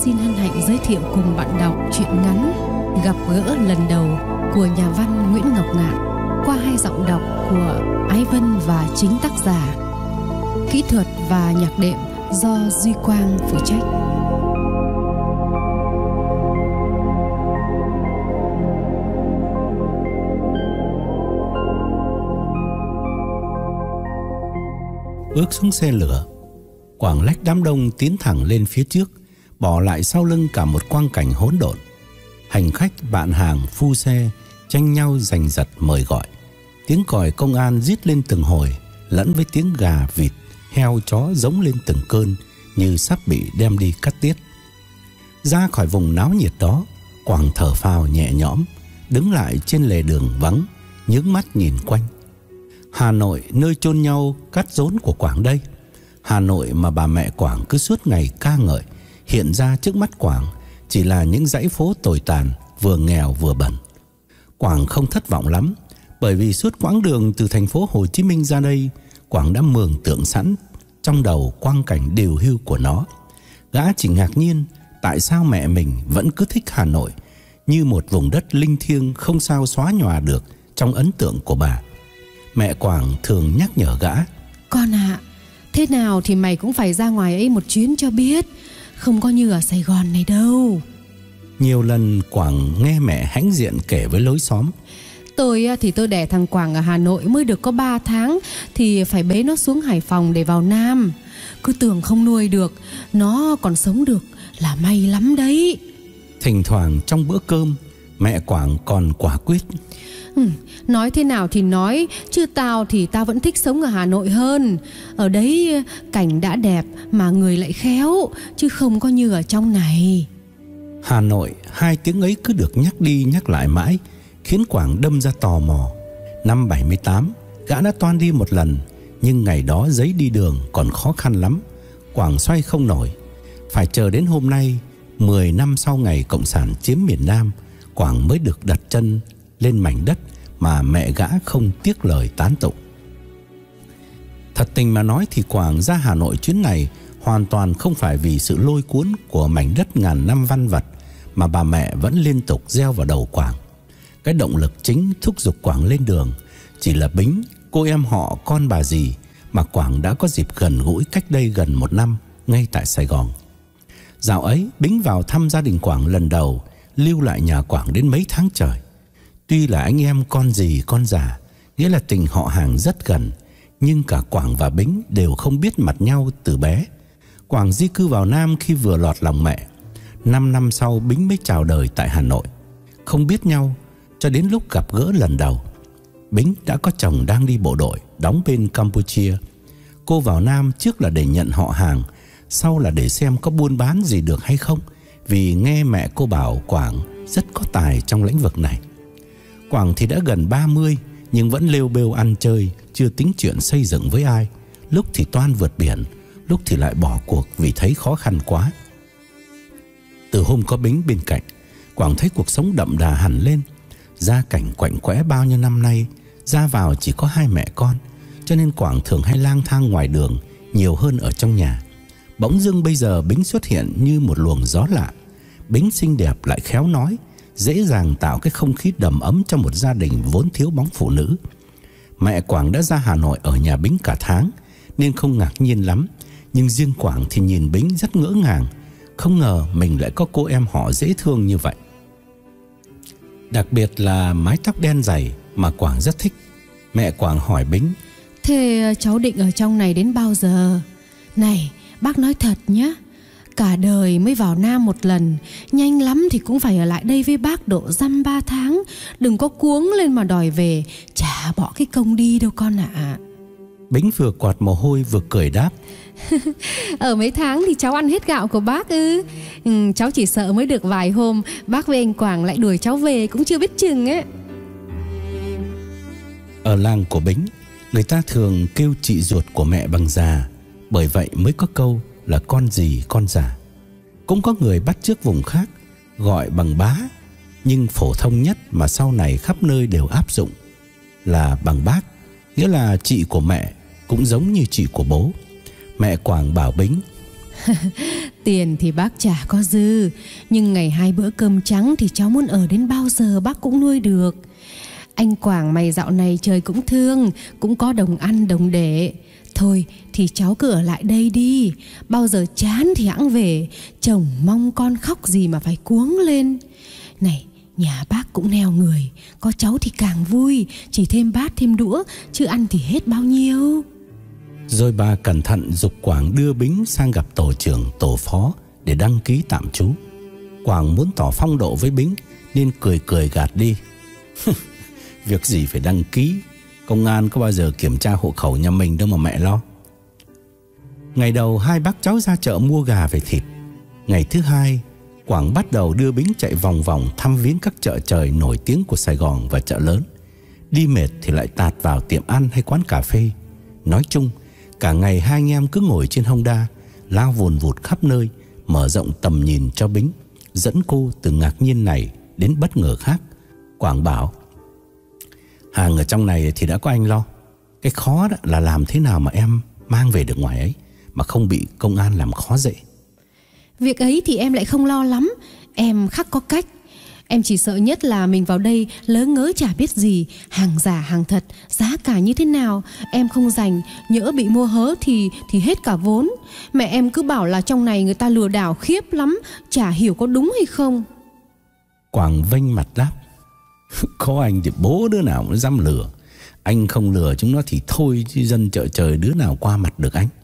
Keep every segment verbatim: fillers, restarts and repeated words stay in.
xin hân hạnh giới thiệu cùng bạn đọc truyện ngắn Gặp gỡ lần đầu của nhà văn Nguyễn Ngọc Ngạn qua hai giọng đọc của Ái Vân và chính tác giả. Kỹ thuật và nhạc đệm do Duy Quang phụ trách. Bước xuống xe lửa, Quảng lách đám đông tiến thẳng lên phía trước, bỏ lại sau lưng cả một quang cảnh hỗn độn. Hành khách, bạn hàng, phu xe tranh nhau giành giật mời gọi. Tiếng còi công an rít lên từng hồi, lẫn với tiếng gà, vịt, heo, chó giống lên từng cơn như sắp bị đem đi cắt tiết. Ra khỏi vùng náo nhiệt đó, Quảng thở phào nhẹ nhõm, đứng lại trên lề đường vắng, nhướng mắt nhìn quanh. Hà Nội, nơi chôn nhau cắt rốn của Quảng đây. Hà Nội mà bà mẹ Quảng cứ suốt ngày ca ngợi, hiện ra trước mắt Quảng chỉ là những dãy phố tồi tàn, vừa nghèo vừa bẩn. Quảng không thất vọng lắm, bởi vì suốt quãng đường từ thành phố Hồ Chí Minh ra đây, Quảng đã mường tượng sẵn trong đầu quang cảnh điều hưu của nó. Gã chỉ ngạc nhiên tại sao mẹ mình vẫn cứ thích Hà Nội như một vùng đất linh thiêng không sao xóa nhòa được trong ấn tượng của bà. Mẹ Quảng thường nhắc nhở gã: Con ạ, à, thế nào thì mày cũng phải ra ngoài ấy một chuyến cho biết, không có như ở Sài Gòn này đâu. Nhiều lần Quảng nghe mẹ hãnh diện kể với lối xóm: Tôi thì tôi đẻ thằng Quảng ở Hà Nội mới được có ba tháng thì phải bế nó xuống Hải Phòng để vào Nam. Cứ tưởng không nuôi được, nó còn sống được là may lắm đấy. Thỉnh thoảng trong bữa cơm, mẹ Quảng còn quả quyết: ừ, Nói thế nào thì nói, chứ tao thì tao vẫn thích sống ở Hà Nội hơn. Ở đấy cảnh đã đẹp mà người lại khéo, chứ không có như ở trong này. Hà Nội, hai tiếng ấy cứ được nhắc đi nhắc lại mãi, khiến Quảng đâm ra tò mò. Năm bảy mươi tám, gã đã toan đi một lần, nhưng ngày đó giấy đi đường còn khó khăn lắm, Quảng xoay không nổi. Phải chờ đến hôm nay, mười năm sau ngày Cộng sản chiếm miền Nam, Quảng mới được đặt chân lên mảnh đất mà mẹ gã không tiếc lời tán tụng. Thật tình mà nói thì Quảng ra Hà Nội chuyến này hoàn toàn không phải vì sự lôi cuốn của mảnh đất ngàn năm văn vật mà bà mẹ vẫn liên tục gieo vào đầu Quảng. Cái động lực chính thúc giục Quảng lên đường chỉ là Bính, cô em họ con bà dì mà Quảng đã có dịp gần gũi cách đây gần một năm ngay tại Sài Gòn. Dạo ấy Bính vào thăm gia đình Quảng lần đầu, lưu lại nhà Quảng đến mấy tháng trời. Tuy là anh em con dì con già, nghĩa là tình họ hàng rất gần, nhưng cả Quảng và Bính đều không biết mặt nhau từ bé. Quảng di cư vào Nam khi vừa lọt lòng mẹ. Năm năm sau Bính mới chào đời tại Hà Nội. Không biết nhau cho đến lúc gặp gỡ lần đầu. Bính đã có chồng đang đi bộ đội, đóng bên Campuchia. Cô vào Nam trước là để nhận họ hàng, sau là để xem có buôn bán gì được hay không, vì nghe mẹ cô bảo Quảng rất có tài trong lĩnh vực này. Quảng thì đã gần ba mươi nhưng vẫn lêu bêu ăn chơi, chưa tính chuyện xây dựng với ai. Lúc thì toan vượt biển, lúc thì lại bỏ cuộc vì thấy khó khăn quá. Từ hôm có Bính bên cạnh, Quảng thấy cuộc sống đậm đà hẳn lên. Gia cảnh quạnh quẽ bao nhiêu năm nay, ra vào chỉ có hai mẹ con, cho nên Quảng thường hay lang thang ngoài đường nhiều hơn ở trong nhà. Bỗng dưng bây giờ Bính xuất hiện như một luồng gió lạ. Bính xinh đẹp lại khéo nói, dễ dàng tạo cái không khí đầm ấm trong một gia đình vốn thiếu bóng phụ nữ. Mẹ Quảng đã ra Hà Nội ở nhà Bính cả tháng nên không ngạc nhiên lắm, nhưng riêng Quảng thì nhìn Bính rất ngỡ ngàng, không ngờ mình lại có cô em họ dễ thương như vậy. Đặc biệt là mái tóc đen dày mà Quảng rất thích. Mẹ Quảng hỏi Bính: Thế cháu định ở trong này đến bao giờ? Này, bác nói thật nhé, cả đời mới vào Nam một lần, nhanh lắm thì cũng phải ở lại đây với bác độ dăm ba tháng. Đừng có cuống lên mà đòi về, chả bỏ cái công đi đâu con ạ. À. Bính vừa quạt mồ hôi vừa cười đáp: Ở mấy tháng thì cháu ăn hết gạo của bác ư? Ừ, cháu chỉ sợ mới được vài hôm bác với anh Quảng lại đuổi cháu về cũng chưa biết chừng ấy. Ở làng của Bính, người ta thường kêu chị ruột của mẹ bằng già, bởi vậy mới có câu là con gì con già. Cũng có người bắt chước vùng khác gọi bằng bá, nhưng phổ thông nhất mà sau này khắp nơi đều áp dụng là bằng bác, nghĩa là chị của mẹ cũng giống như chị của bố. Mẹ Quảng bảo Bính: tiền thì bác chả có dư, nhưng ngày hai bữa cơm trắng thì cháu muốn ở đến bao giờ bác cũng nuôi được. Anh Quảng mày dạo này trời cũng thương, cũng có đồng ăn đồng để. Thôi thì cháu cứ ở lại đây đi, bao giờ chán thì hẵng về. Chồng mong con khóc gì mà phải cuống lên. Này, nhà bác cũng neo người, có cháu thì càng vui, chỉ thêm bát thêm đũa, chứ ăn thì hết bao nhiêu. Rồi bà cẩn thận giục Quảng đưa Bính sang gặp tổ trưởng tổ phó để đăng ký tạm trú. Quảng muốn tỏ phong độ với Bính nên cười cười gạt đi. Việc gì phải đăng ký, công an có bao giờ kiểm tra hộ khẩu nhà mình đâu mà mẹ lo. Ngày đầu hai bác cháu ra chợ mua gà về thịt. Ngày thứ hai, Quảng bắt đầu đưa Bính chạy vòng vòng thăm viếng các chợ trời nổi tiếng của Sài Gòn và chợ lớn. Đi mệt thì lại tạt vào tiệm ăn hay quán cà phê. Nói chung, cả ngày hai anh em cứ ngồi trên Honda, lao vùn vụt khắp nơi, mở rộng tầm nhìn cho Bính, dẫn cô từ ngạc nhiên này đến bất ngờ khác. Quảng bảo: hàng ở trong này thì đã có anh lo. Cái khó đó là làm thế nào mà em mang về được ngoài ấy mà không bị công an làm khó dễ. Việc ấy thì em lại không lo lắm, em khắc có cách. Em chỉ sợ nhất là mình vào đây lớ ngớ chả biết gì, hàng giả hàng thật, giá cả như thế nào em không rành, nhỡ bị mua hớ thì thì hết cả vốn. Mẹ em cứ bảo là trong này người ta lừa đảo khiếp lắm, chả hiểu có đúng hay không. Quảng vênh mặt đáp: có anh thì bố đứa nào cũng dám lừa. Anh không lừa chúng nó thì thôi, chứ dân chợ trời đứa nào qua mặt được anh.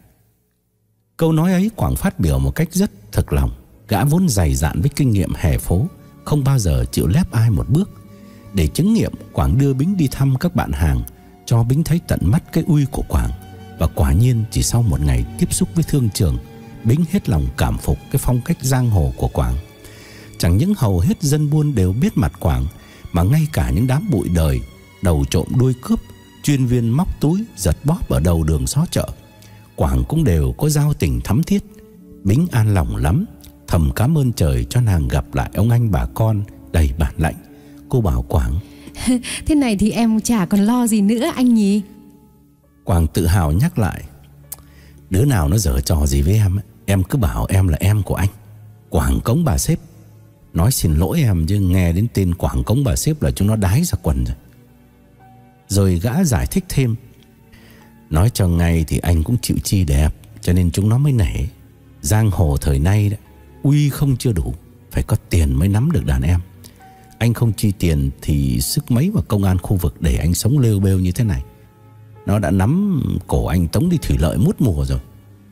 Câu nói ấy Quảng phát biểu một cách rất thực lòng. Gã vốn dày dạn với kinh nghiệm hè phố, không bao giờ chịu lép ai một bước. Để chứng nghiệm, Quảng đưa Bính đi thăm các bạn hàng, cho Bính thấy tận mắt cái uy của Quảng. Và quả nhiên chỉ sau một ngày tiếp xúc với thương trường, Bính hết lòng cảm phục cái phong cách giang hồ của Quảng. Chẳng những hầu hết dân buôn đều biết mặt Quảng, mà ngay cả những đám bụi đời, đầu trộm đuôi cướp, chuyên viên móc túi, giật bóp ở đầu đường xó chợ, Quảng cũng đều có giao tình thắm thiết. Bính an lòng lắm, thầm cảm ơn trời cho nàng gặp lại ông anh bà con đầy bản lãnh. Cô bảo Quảng: thế này thì em chả còn lo gì nữa anh nhỉ. Quảng tự hào nhắc lại: đứa nào nó giở trò gì với em, em cứ bảo em là em của anh, Quảng Cống bà sếp. Nói xin lỗi em, chứ nghe đến tên Quảng Cống bà sếp là chúng nó đái ra quần rồi. Rồi gã giải thích thêm: nói cho ngay thì anh cũng chịu chi đẹp, cho nên chúng nó mới nể. Giang hồ thời nay đó, uy không chưa đủ, phải có tiền mới nắm được đàn em. Anh không chi tiền thì sức mấy mà công an khu vực để anh sống lêu bêu như thế này. Nó đã nắm cổ anh tống đi thủy lợi mút mùa rồi.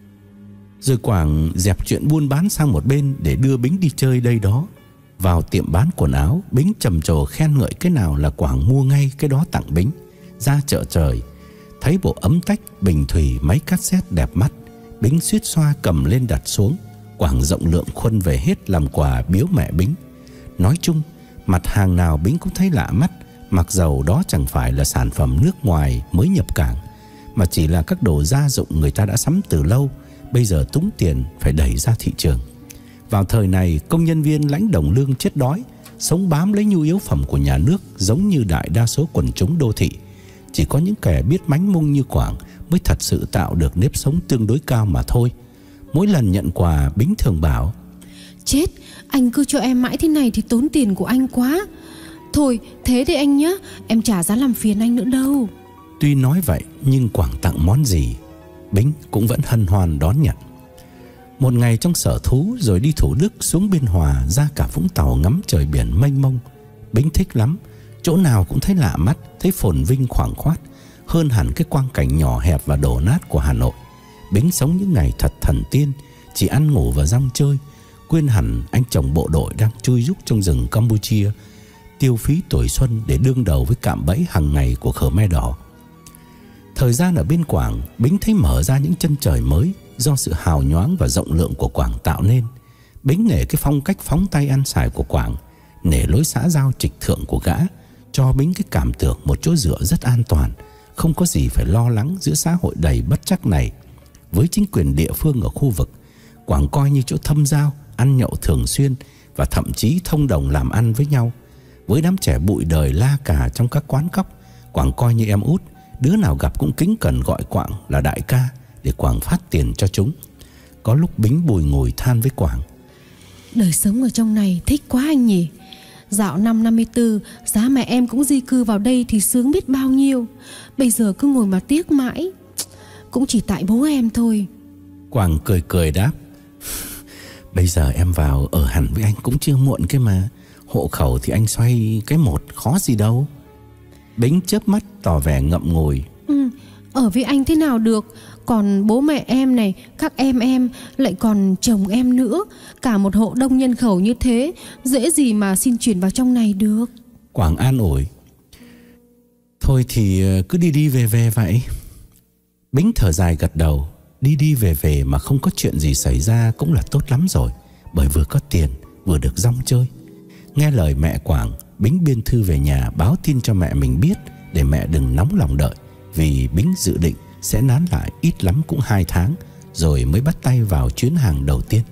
Rồi Quảng dẹp chuyện buôn bán sang một bên để đưa Bính đi chơi đây đó. Vào tiệm bán quần áo, Bính trầm trồ khen ngợi cái nào là Quảng mua ngay cái đó tặng Bính. Ra chợ trời, thấy bộ ấm tách, bình thủy, máy cassette đẹp mắt, Bính suýt xoa cầm lên đặt xuống. Quảng rộng lượng khuân về hết làm quà biếu mẹ Bính. Nói chung, mặt hàng nào Bính cũng thấy lạ mắt, mặc dầu đó chẳng phải là sản phẩm nước ngoài mới nhập cảng, mà chỉ là các đồ gia dụng người ta đã sắm từ lâu, bây giờ túng tiền phải đẩy ra thị trường. Vào thời này, công nhân viên lãnh đồng lương chết đói, sống bám lấy nhu yếu phẩm của nhà nước giống như đại đa số quần chúng đô thị. Chỉ có những kẻ biết mánh mung như Quảng mới thật sự tạo được nếp sống tương đối cao mà thôi. Mỗi lần nhận quà, Bính thường bảo: chết, anh cứ cho em mãi thế này thì tốn tiền của anh quá. Thôi thế thì anh nhé, em chả dám làm phiền anh nữa đâu. Tuy nói vậy nhưng Quảng tặng món gì, Bính cũng vẫn hân hoan đón nhận. Một ngày trong sở thú, rồi đi Thủ Đức xuống Biên Hòa, ra cả Vũng Tàu ngắm trời biển mênh mông. Bính thích lắm, chỗ nào cũng thấy lạ mắt, thấy phồn vinh khoảng khoát, hơn hẳn cái quang cảnh nhỏ hẹp và đổ nát của Hà Nội. Bính sống những ngày thật thần tiên, chỉ ăn ngủ và rong chơi, quên hẳn anh chồng bộ đội đang chui rúc trong rừng Campuchia, tiêu phí tuổi xuân để đương đầu với cạm bẫy hàng ngày của Khmer Đỏ. Thời gian ở bên Quảng, Bính thấy mở ra những chân trời mới do sự hào nhoáng và rộng lượng của Quảng tạo nên. Bính nể cái phong cách phóng tay ăn xài của Quảng, nể lối xã giao trịch thượng của gã, cho Bính cái cảm tưởng một chỗ dựa rất an toàn, không có gì phải lo lắng giữa xã hội đầy bất trắc này. Với chính quyền địa phương ở khu vực, Quảng coi như chỗ thâm giao, ăn nhậu thường xuyên và thậm chí thông đồng làm ăn với nhau. Với đám trẻ bụi đời la cà trong các quán cóc, Quảng coi như em út, đứa nào gặp cũng kính cẩn gọi Quảng là đại ca để Quảng phát tiền cho chúng. Có lúc Bính bùi ngùi than với Quảng: Đời sống ở trong này thích quá anh nhỉ. Dạo năm năm mươi tư, giá mẹ em cũng di cư vào đây thì sướng biết bao nhiêu. Bây giờ cứ ngồi mà tiếc mãi. Cũng chỉ tại bố em thôi. Quảng cười cười đáp: Bây giờ em vào ở hẳn với anh cũng chưa muộn cái mà. Hộ khẩu thì anh xoay cái một, khó gì đâu. Bính chớp mắt tỏ vẻ ngậm ngùi: Ừ, ở với anh thế nào được. Còn bố mẹ em này, các em em, lại còn chồng em nữa. Cả một hộ đông nhân khẩu như thế, dễ gì mà xin chuyển vào trong này được. Quảng an ủi: Thôi thì cứ đi đi về về vậy. Bính thở dài gật đầu. Đi đi về về mà không có chuyện gì xảy ra cũng là tốt lắm rồi. Bởi vừa có tiền, vừa được rong chơi. Nghe lời mẹ Quảng, Bính biên thư về nhà báo tin cho mẹ mình biết, để mẹ đừng nóng lòng đợi. Vì Bính dự định sẽ nán lại ít lắm cũng hai tháng, rồi mới bắt tay vào chuyến hàng đầu tiên.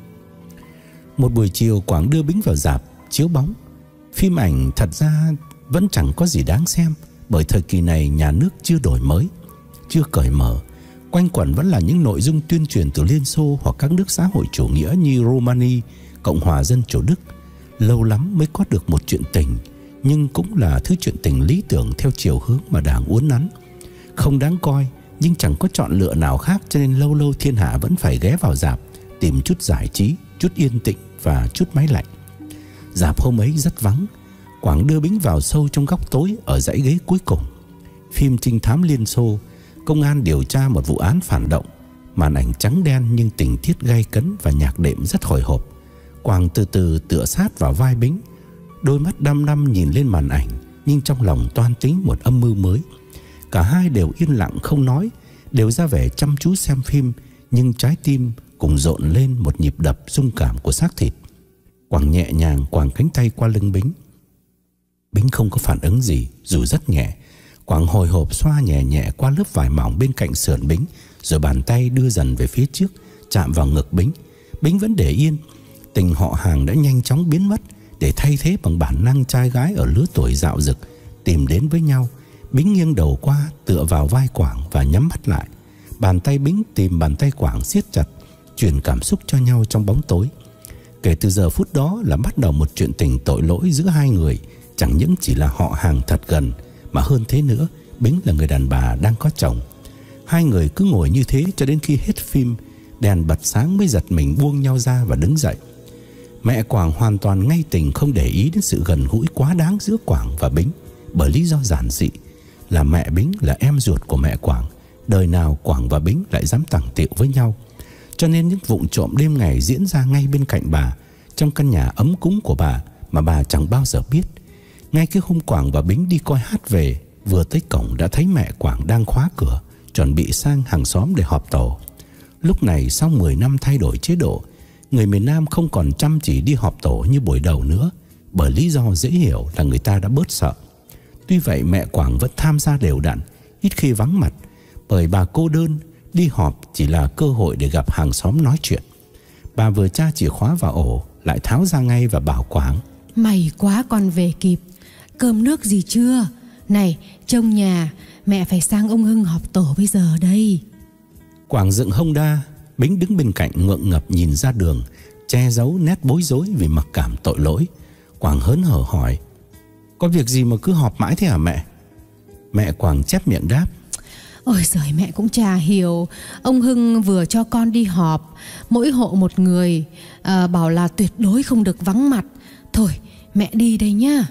Một buổi chiều, Quảng đưa Bính vào rạp chiếu bóng. Phim ảnh thật ra vẫn chẳng có gì đáng xem, bởi thời kỳ này nhà nước chưa đổi mới, chưa cởi mở. Quanh quẩn vẫn là những nội dung tuyên truyền từ Liên Xô hoặc các nước xã hội chủ nghĩa như Romania, Cộng hòa Dân chủ Đức. Lâu lắm mới có được một chuyện tình, nhưng cũng là thứ chuyện tình lý tưởng theo chiều hướng mà Đảng uốn nắn. Không đáng coi, nhưng chẳng có chọn lựa nào khác, cho nên lâu lâu thiên hạ vẫn phải ghé vào rạp tìm chút giải trí, chút yên tĩnh và chút máy lạnh. Rạp hôm ấy rất vắng. Quảng đưa Bính vào sâu trong góc tối ở dãy ghế cuối cùng. Phim trinh thám Liên Xô, công an điều tra một vụ án phản động. Màn ảnh trắng đen nhưng tình tiết gay cấn và nhạc đệm rất hồi hộp. Quảng từ từ tựa sát vào vai Bính, đôi mắt đăm đăm nhìn lên màn ảnh, nhưng trong lòng toan tính một âm mưu mới. Cả hai đều yên lặng không nói, đều ra vẻ chăm chú xem phim, nhưng trái tim cùng rộn lên một nhịp đập rung cảm của xác thịt. Quảng nhẹ nhàng quàng cánh tay qua lưng Bính. Bính không có phản ứng gì, dù rất nhẹ. Quảng hồi hộp xoa nhẹ nhẹ qua lớp vải mỏng bên cạnh sườn Bính, rồi bàn tay đưa dần về phía trước, chạm vào ngực Bính. Bính vẫn để yên. Tình họ hàng đã nhanh chóng biến mất, để thay thế bằng bản năng trai gái ở lứa tuổi dạo dực tìm đến với nhau. Bính nghiêng đầu qua, tựa vào vai Quảng và nhắm mắt lại. Bàn tay Bính tìm bàn tay Quảng siết chặt, truyền cảm xúc cho nhau trong bóng tối. Kể từ giờ phút đó là bắt đầu một chuyện tình tội lỗi giữa hai người. Chẳng những chỉ là họ hàng thật gần, mà hơn thế nữa, Bính là người đàn bà đang có chồng. Hai người cứ ngồi như thế cho đến khi hết phim, đèn bật sáng mới giật mình buông nhau ra và đứng dậy. Mẹ Quảng hoàn toàn ngay tình, không để ý đến sự gần gũi quá đáng giữa Quảng và Bính, bởi lý do giản dị là mẹ Bính là em ruột của mẹ Quảng. Đời nào Quảng và Bính lại dám tẳng tiệu với nhau. Cho nên những vụng trộm đêm ngày diễn ra ngay bên cạnh bà, trong căn nhà ấm cúng của bà mà bà chẳng bao giờ biết. Ngay cái hôm Quảng và Bính đi coi hát về, vừa tới cổng đã thấy mẹ Quảng đang khóa cửa, chuẩn bị sang hàng xóm để họp tổ. Lúc này sau mười năm thay đổi chế độ, người miền Nam không còn chăm chỉ đi họp tổ như buổi đầu nữa, bởi lý do dễ hiểu là người ta đã bớt sợ. Tuy vậy mẹ Quảng vẫn tham gia đều đặn, ít khi vắng mặt, bởi bà cô đơn, đi họp chỉ là cơ hội để gặp hàng xóm nói chuyện. Bà vừa tra chìa khóa vào ổ, lại tháo ra ngay và bảo Quảng: May quá con về kịp. Cơm nước gì chưa? Này, trông nhà, mẹ phải sang ông Hưng họp tổ bây giờ đây. Quảng dựng hông đa. Bính đứng bên cạnh ngượng ngập nhìn ra đường, che giấu nét bối rối vì mặc cảm tội lỗi. Quảng hớn hở hỏi: Có việc gì mà cứ họp mãi thế hả mẹ? Mẹ Quảng chép miệng đáp: Ôi giời, mẹ cũng chả hiểu. Ông Hưng vừa cho con đi họp, mỗi hộ một người, à, bảo là tuyệt đối không được vắng mặt. Thôi mẹ đi đây nhá.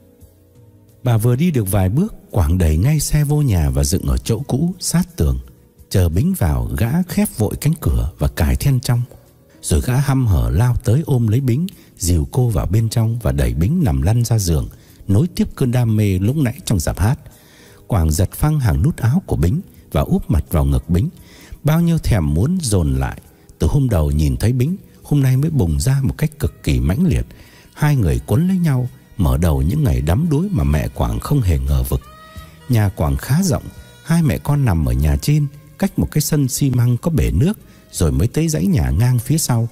Bà vừa đi được vài bước, Quảng đẩy ngay xe vô nhà và dựng ở chỗ cũ sát tường. Chờ Bính vào, gã khép vội cánh cửa và cài then trong. Rồi gã hăm hở lao tới ôm lấy Bính, dìu cô vào bên trong và đẩy Bính nằm lăn ra giường, nối tiếp cơn đam mê lúc nãy trong rạp hát. Quảng giật phăng hàng nút áo của Bính và úp mặt vào ngực Bính. Bao nhiêu thèm muốn dồn lại từ hôm đầu nhìn thấy Bính, hôm nay mới bùng ra một cách cực kỳ mãnh liệt. Hai người quấn lấy nhau, mở đầu những ngày đắm đuối mà mẹ Quảng không hề ngờ vực. Nhà Quảng khá rộng, hai mẹ con nằm ở nhà trên, cách một cái sân xi măng có bể nước, rồi mới tới dãy nhà ngang phía sau.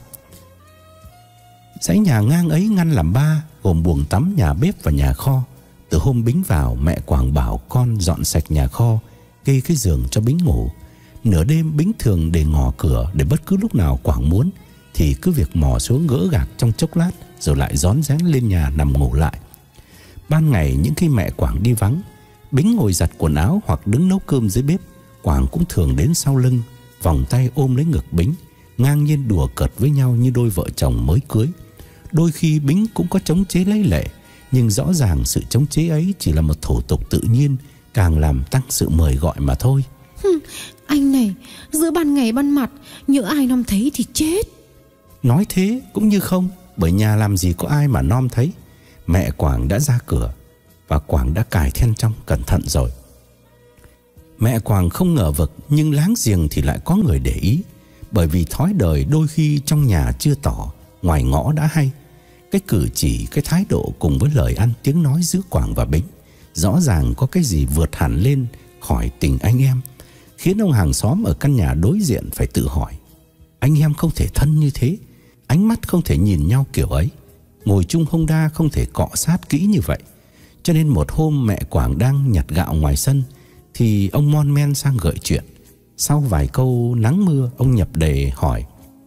Dãy nhà ngang ấy ngăn làm ba, gồm buồng tắm, nhà bếp và nhà kho. Từ hôm Bính vào, mẹ Quảng bảo con dọn sạch nhà kho, kê cái giường cho Bính ngủ. Nửa đêm Bính thường để ngỏ cửa để bất cứ lúc nào Quảng muốn thì cứ việc mò xuống gỡ gạc trong chốc lát rồi lại rón rén lên nhà nằm ngủ lại. Ban ngày những khi mẹ Quảng đi vắng, Bính ngồi giặt quần áo hoặc đứng nấu cơm dưới bếp, Quảng cũng thường đến sau lưng, vòng tay ôm lấy ngực Bính, ngang nhiên đùa cợt với nhau như đôi vợ chồng mới cưới. Đôi khi Bính cũng có chống chế lấy lệ, nhưng rõ ràng sự chống chế ấy chỉ là một thủ tục tự nhiên, càng làm tăng sự mời gọi mà thôi. Hừm, anh này, giữa ban ngày ban mặt, nhỡ ai nom thấy thì chết. Nói thế cũng như không, bởi nhà làm gì có ai mà nom thấy. Mẹ Quảng đã ra cửa và Quảng đã cài then trong cẩn thận rồi. Mẹ Quảng không ngờ vực, nhưng láng giềng thì lại có người để ý. Bởi vì thói đời đôi khi trong nhà chưa tỏ, ngoài ngõ đã hay. Cái cử chỉ, cái thái độ cùng với lời ăn tiếng nói giữa Quảng và Bính rõ ràng có cái gì vượt hẳn lên khỏi tình anh em, khiến ông hàng xóm ở căn nhà đối diện phải tự hỏi: anh em không thể thân như thế, ánh mắt không thể nhìn nhau kiểu ấy, ngồi chung hông đa không thể cọ sát kỹ như vậy. Cho nên một hôm mẹ Quảng đang nhặt gạo ngoài sân thì ông mon men sang gợi chuyện. Sau vài câu nắng mưa, ông nhập đề hỏi: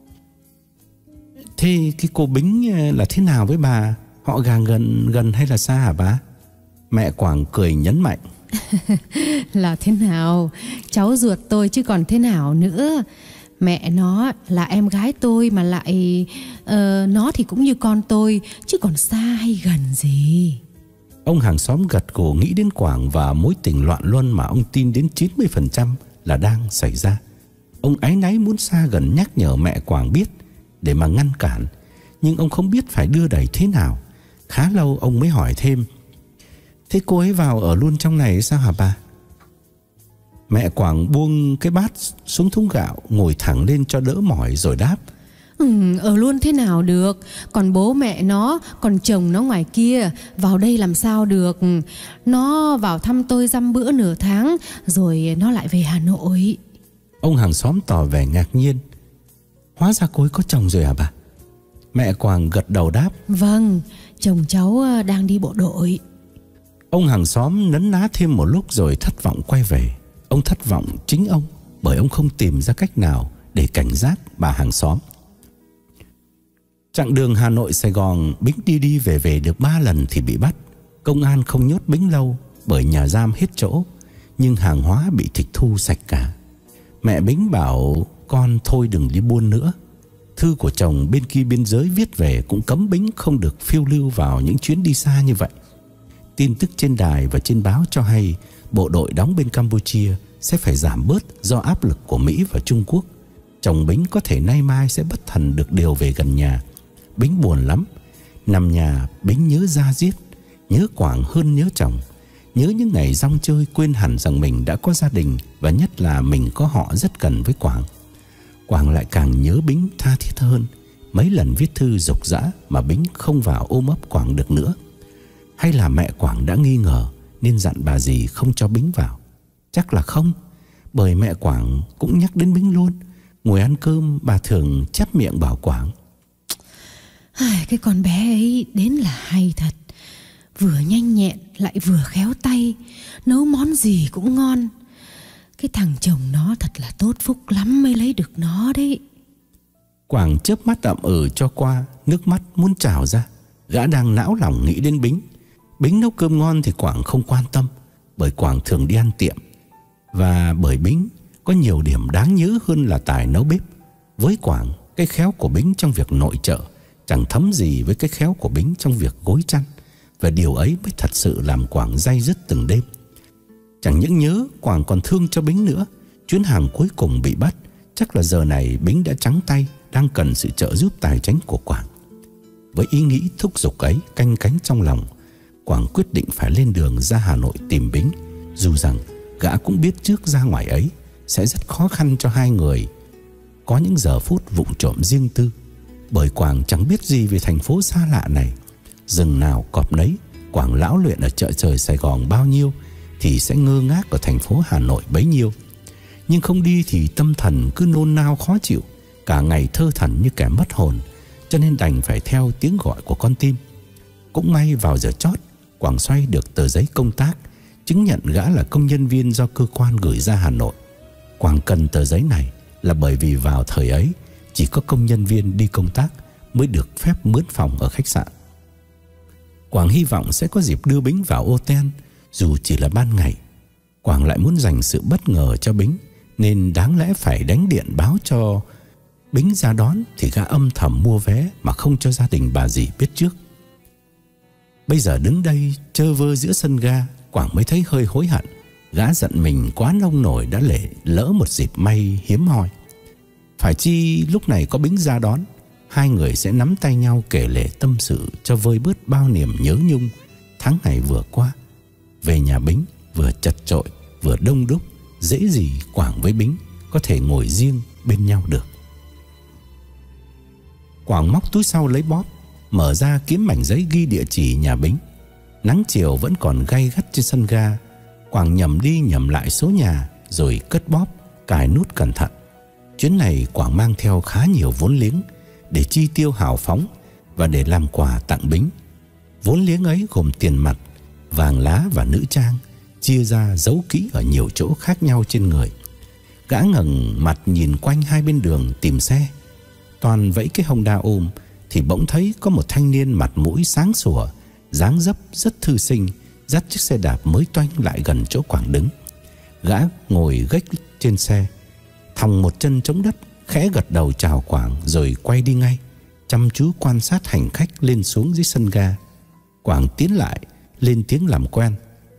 thế cái cô Bính là thế nào với bà? Họ gàng gần gần hay là xa hả bà? Mẹ Quảng cười nhấn mạnh: là thế nào? Cháu ruột tôi chứ còn thế nào nữa. Mẹ nó là em gái tôi mà lại uh, nó thì cũng như con tôi, chứ còn xa hay gần gì. Ông hàng xóm gật gù nghĩ đến Quảng và mối tình loạn luân mà ông tin đến chín mươi phần trăm là đang xảy ra. Ông áy náy muốn xa gần nhắc nhở mẹ Quảng biết để mà ngăn cản, nhưng ông không biết phải đưa đẩy thế nào. Khá lâu ông mới hỏi thêm: thế cô ấy vào ở luôn trong này sao hả bà? Mẹ Quảng buông cái bát xuống thúng gạo, ngồi thẳng lên cho đỡ mỏi rồi đáp: Ừ, ở luôn thế nào được. Còn bố mẹ nó, còn chồng nó ngoài kia, vào đây làm sao được. Nó vào thăm tôi dăm bữa nửa tháng rồi nó lại về Hà Nội. Ông hàng xóm tỏ vẻ ngạc nhiên: hóa ra cô ấy có chồng rồi hả bà? Mẹ Quảng gật đầu đáp: vâng, chồng cháu đang đi bộ đội. Ông hàng xóm nấn ná thêm một lúc rồi thất vọng quay về. Ông thất vọng chính ông, bởi ông không tìm ra cách nào để cảnh giác bà hàng xóm. Chặng đường Hà Nội Sài Gòn, Bính đi đi về về được ba lần thì bị bắt. Công an không nhốt Bính lâu bởi nhà giam hết chỗ, nhưng hàng hóa bị tịch thu sạch cả. Mẹ Bính bảo con thôi đừng đi buôn nữa. Thư của chồng bên kia biên giới viết về cũng cấm Bính không được phiêu lưu vào những chuyến đi xa như vậy. Tin tức trên đài và trên báo cho hay bộ đội đóng bên Campuchia sẽ phải giảm bớt do áp lực của Mỹ và Trung Quốc. Chồng Bính có thể nay mai sẽ bất thần được điều về gần nhà. Bính buồn lắm. Nằm nhà Bính nhớ da diết, nhớ Quảng hơn nhớ chồng, nhớ những ngày rong chơi quên hẳn rằng mình đã có gia đình, và nhất là mình có họ rất gần với Quảng. Quảng lại càng nhớ Bính tha thiết hơn. Mấy lần viết thư rục rã mà Bính không vào ôm ấp Quảng được nữa. Hay là mẹ Quảng đã nghi ngờ nên dặn bà dì không cho Bính vào? Chắc là không, bởi mẹ Quảng cũng nhắc đến Bính luôn. Ngồi ăn cơm bà thường chép miệng bảo Quảng: cái con bé ấy đến là hay thật, vừa nhanh nhẹn lại vừa khéo tay, nấu món gì cũng ngon. Cái thằng chồng nó thật là tốt phúc lắm mới lấy được nó đấy. Quảng chớp mắt ậm ừ cho qua, nước mắt muốn trào ra. Gã đang não lòng nghĩ đến Bính. Bính nấu cơm ngon thì Quảng không quan tâm, bởi Quảng thường đi ăn tiệm. Và bởi Bính có nhiều điểm đáng nhớ hơn là tài nấu bếp. Với Quảng, cái khéo của Bính trong việc nội trợ chẳng thấm gì với cái khéo của Bính trong việc gối chăn. Và điều ấy mới thật sự làm Quảng day dứt từng đêm. Chẳng những nhớ, Quảng còn thương cho Bính nữa. Chuyến hàng cuối cùng bị bắt, chắc là giờ này Bính đã trắng tay, đang cần sự trợ giúp tài chính của Quảng. Với ý nghĩ thúc giục ấy canh cánh trong lòng, Quảng quyết định phải lên đường ra Hà Nội tìm Bính, dù rằng gã cũng biết trước ra ngoài ấy sẽ rất khó khăn cho hai người có những giờ phút vụng trộm riêng tư. Bởi Quảng chẳng biết gì về thành phố xa lạ này. Rừng nào cọp nấy, Quảng lão luyện ở chợ trời Sài Gòn bao nhiêu thì sẽ ngơ ngác ở thành phố Hà Nội bấy nhiêu. Nhưng không đi thì tâm thần cứ nôn nao khó chịu, cả ngày thơ thẩn như kẻ mất hồn, cho nên đành phải theo tiếng gọi của con tim. Cũng may vào giờ chót, Quảng xoay được tờ giấy công tác chứng nhận gã là công nhân viên do cơ quan gửi ra Hà Nội. Quảng cần tờ giấy này là bởi vì vào thời ấy chỉ có công nhân viên đi công tác mới được phép mướn phòng ở khách sạn. Quảng hy vọng sẽ có dịp đưa Bính vào ô ten, dù chỉ là ban ngày. Quảng lại muốn dành sự bất ngờ cho Bính, nên đáng lẽ phải đánh điện báo cho Bính ra đón, thì gã âm thầm mua vé mà không cho gia đình bà dì biết trước. Bây giờ đứng đây chơ vơ giữa sân ga, Quảng mới thấy hơi hối hận. Gã giận mình quá nông nổi đã lệ lỡ một dịp may hiếm hoi. Phải chi lúc này có Bính ra đón, hai người sẽ nắm tay nhau kể lể tâm sự cho vơi bớt bao niềm nhớ nhung tháng ngày vừa qua. Về nhà Bính vừa chật chội vừa đông đúc, dễ gì Quảng với Bính có thể ngồi riêng bên nhau được. Quảng móc túi sau lấy bóp, mở ra kiếm mảnh giấy ghi địa chỉ nhà Bính. Nắng chiều vẫn còn gay gắt trên sân ga. Quảng nhẩm đi nhẩm lại số nhà rồi cất bóp, cài nút cẩn thận. Chuyến này Quảng mang theo khá nhiều vốn liếng để chi tiêu hào phóng và để làm quà tặng Bính. Vốn liếng ấy gồm tiền mặt, vàng lá và nữ trang, chia ra giấu kỹ ở nhiều chỗ khác nhau trên người. Gã ngẩng mặt nhìn quanh hai bên đường tìm xe. Toàn vẫy cái Honda ôm thì bỗng thấy có một thanh niên mặt mũi sáng sủa, dáng dấp rất thư sinh, dắt chiếc xe đạp mới toanh lại gần chỗ Quảng đứng. Gã ngồi gách trên xe, thòng một chân chống đất, khẽ gật đầu chào Quảng rồi quay đi ngay, chăm chú quan sát hành khách lên xuống dưới sân ga. Quảng tiến lại, lên tiếng làm quen.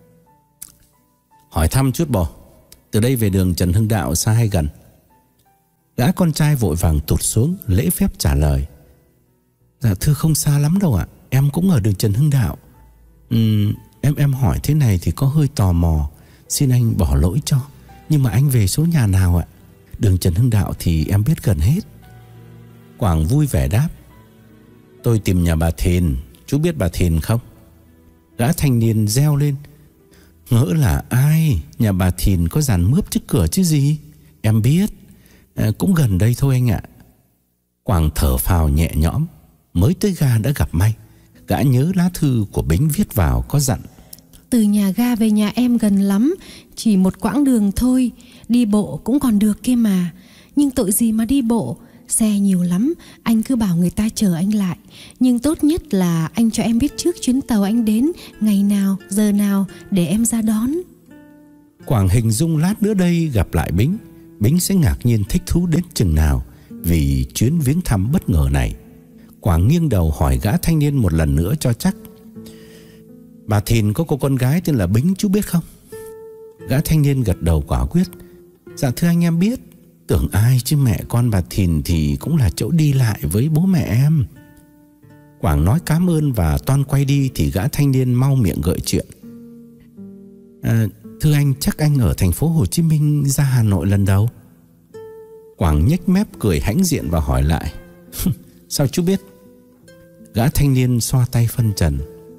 Hỏi thăm chút bò, từ đây về đường Trần Hưng Đạo xa hay gần? Gã con trai vội vàng tụt xuống, lễ phép trả lời. Dạ thưa không xa lắm đâu ạ, em cũng ở đường Trần Hưng Đạo. Ừm, em em hỏi thế này thì có hơi tò mò, xin anh bỏ lỗi cho. Nhưng mà anh về số nhà nào ạ? Đường Trần Hưng Đạo thì em biết gần hết. Quảng vui vẻ đáp. Tôi tìm nhà bà Thìn, chú biết bà Thìn không? Gã thanh niên reo lên. Ngỡ là ai? Nhà bà Thìn có dàn mướp trước cửa chứ gì? Em biết, à, cũng gần đây thôi anh ạ. Quảng thở phào nhẹ nhõm. Mới tới ga đã gặp may. Gã nhớ lá thư của Bính viết vào có dặn. Từ nhà ga về nhà em gần lắm, chỉ một quãng đường thôi, đi bộ cũng còn được kia mà. Nhưng tội gì mà đi bộ, xe nhiều lắm, anh cứ bảo người ta chờ anh lại. Nhưng tốt nhất là anh cho em biết trước chuyến tàu anh đến, ngày nào, giờ nào để em ra đón. Quảng hình dung lát nữa đây gặp lại Bính, Bính sẽ ngạc nhiên thích thú đến chừng nào vì chuyến viếng thăm bất ngờ này. Quảng nghiêng đầu hỏi gã thanh niên một lần nữa cho chắc. Bà Thìn có cô con gái tên là Bính chú biết không? Gã thanh niên gật đầu quả quyết. Dạ thưa anh em biết. Tưởng ai chứ mẹ con bà Thìn thì cũng là chỗ đi lại với bố mẹ em. Quảng nói cảm ơn và toan quay đi thì gã thanh niên mau miệng gợi chuyện. À, thưa anh chắc anh ở thành phố Hồ Chí Minh ra Hà Nội lần đầu. Quảng nhếch mép cười hãnh diện và hỏi lại. Sao chú biết? Gã thanh niên xoa tay phân trần.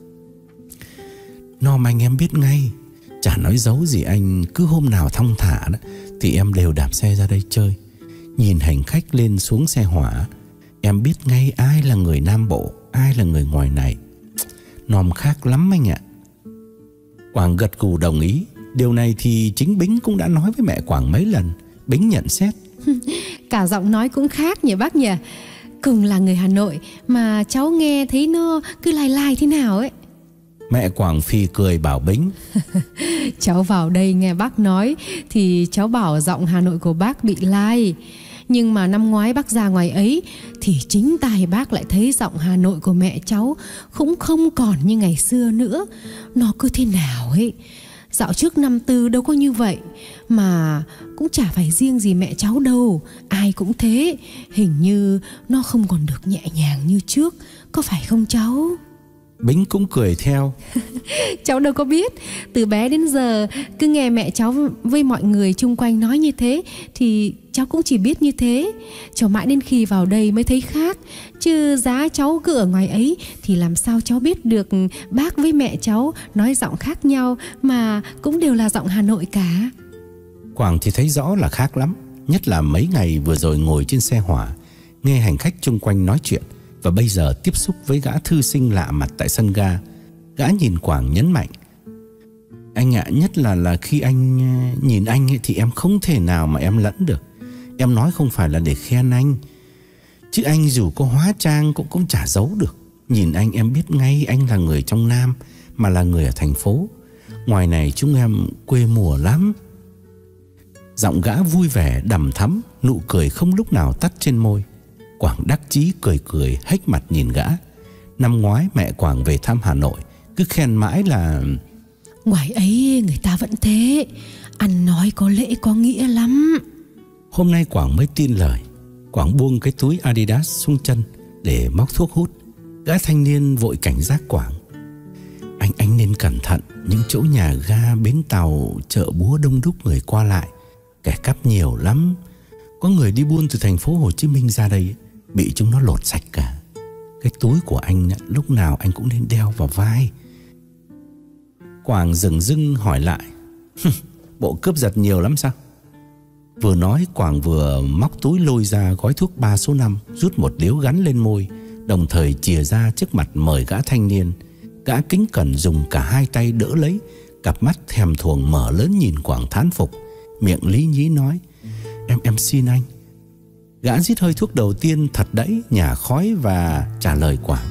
Nom anh em biết ngay. Chả nói giấu gì anh. Cứ hôm nào thong thả đó thì em đều đạp xe ra đây chơi. Nhìn hành khách lên xuống xe hỏa, em biết ngay ai là người Nam Bộ, ai là người ngoài này. Nom khác lắm anh ạ. Quảng gật gù đồng ý. Điều này thì chính Bính cũng đã nói với mẹ Quảng mấy lần. Bính nhận xét. Cả giọng nói cũng khác nhỉ bác nhỉ. Cùng là người Hà Nội mà cháu nghe thấy nó cứ lai lai thế nào ấy. Mẹ Quảng phì cười bảo Bính. Cháu vào đây nghe bác nói thì cháu bảo giọng Hà Nội của bác bị lai. Nhưng mà năm ngoái bác ra ngoài ấy thì chính tai bác lại thấy giọng Hà Nội của mẹ cháu cũng không còn như ngày xưa nữa. Nó cứ thế nào ấy. Dạo trước năm tư đâu có như vậy. Mà cũng chả phải riêng gì mẹ cháu đâu, ai cũng thế. Hình như nó không còn được nhẹ nhàng như trước. Có phải không cháu? Bính cũng cười theo. Cháu đâu có biết. Từ bé đến giờ cứ nghe mẹ cháu với mọi người chung quanh nói như thế thì cháu cũng chỉ biết như thế. Cho mãi đến khi vào đây mới thấy khác. Chứ giá cháu cứ ở ngoài ấy thì làm sao cháu biết được bác với mẹ cháu nói giọng khác nhau mà cũng đều là giọng Hà Nội cả. Quảng thì thấy rõ là khác lắm. Nhất là mấy ngày vừa rồi ngồi trên xe hỏa, nghe hành khách chung quanh nói chuyện, và bây giờ tiếp xúc với gã thư sinh lạ mặt tại sân ga. Gã nhìn Quảng nhấn mạnh. Anh ạ, nhất là là khi anh nhìn anh ấy, thì em không thể nào mà em lẫn được. Em nói không phải là để khen anh, chứ anh dù có hóa trang cũng cũng chả giấu được. Nhìn anh em biết ngay anh là người trong Nam, mà là người ở thành phố. Ngoài này chúng em quê mùa lắm. Giọng gã vui vẻ đằm thắm, nụ cười không lúc nào tắt trên môi. Quảng đắc chí cười cười hếch mặt nhìn gã. Năm ngoái mẹ Quảng về thăm Hà Nội, cứ khen mãi là ngoài ấy người ta vẫn thế, ăn nói có lễ có nghĩa lắm. Hôm nay Quảng mới tin lời. Quảng buông cái túi Adidas xuống chân để móc thuốc hút. Gã thanh niên vội cảnh giác Quảng: Anh anh nên cẩn thận, những chỗ nhà ga, bến tàu, chợ búa đông đúc người qua lại, kẻ cắp nhiều lắm. Có người đi buôn từ thành phố Hồ Chí Minh ra đây, bị chúng nó lột sạch cả. Cái túi của anh lúc nào anh cũng nên đeo vào vai. Quảng dừng dưng hỏi lại: Bộ cướp giật nhiều lắm sao? Vừa nói Quảng vừa móc túi lôi ra gói thuốc ba số năm, rút một điếu gắn lên môi, đồng thời chìa ra trước mặt mời gã thanh niên. Gã kính cẩn dùng cả hai tay đỡ lấy, cặp mắt thèm thuồng mở lớn nhìn Quảng thán phục, miệng lý nhí nói: Em em xin anh. Gã rít hơi thuốc đầu tiên thật đẫy, nhả khói và trả lời Quảng: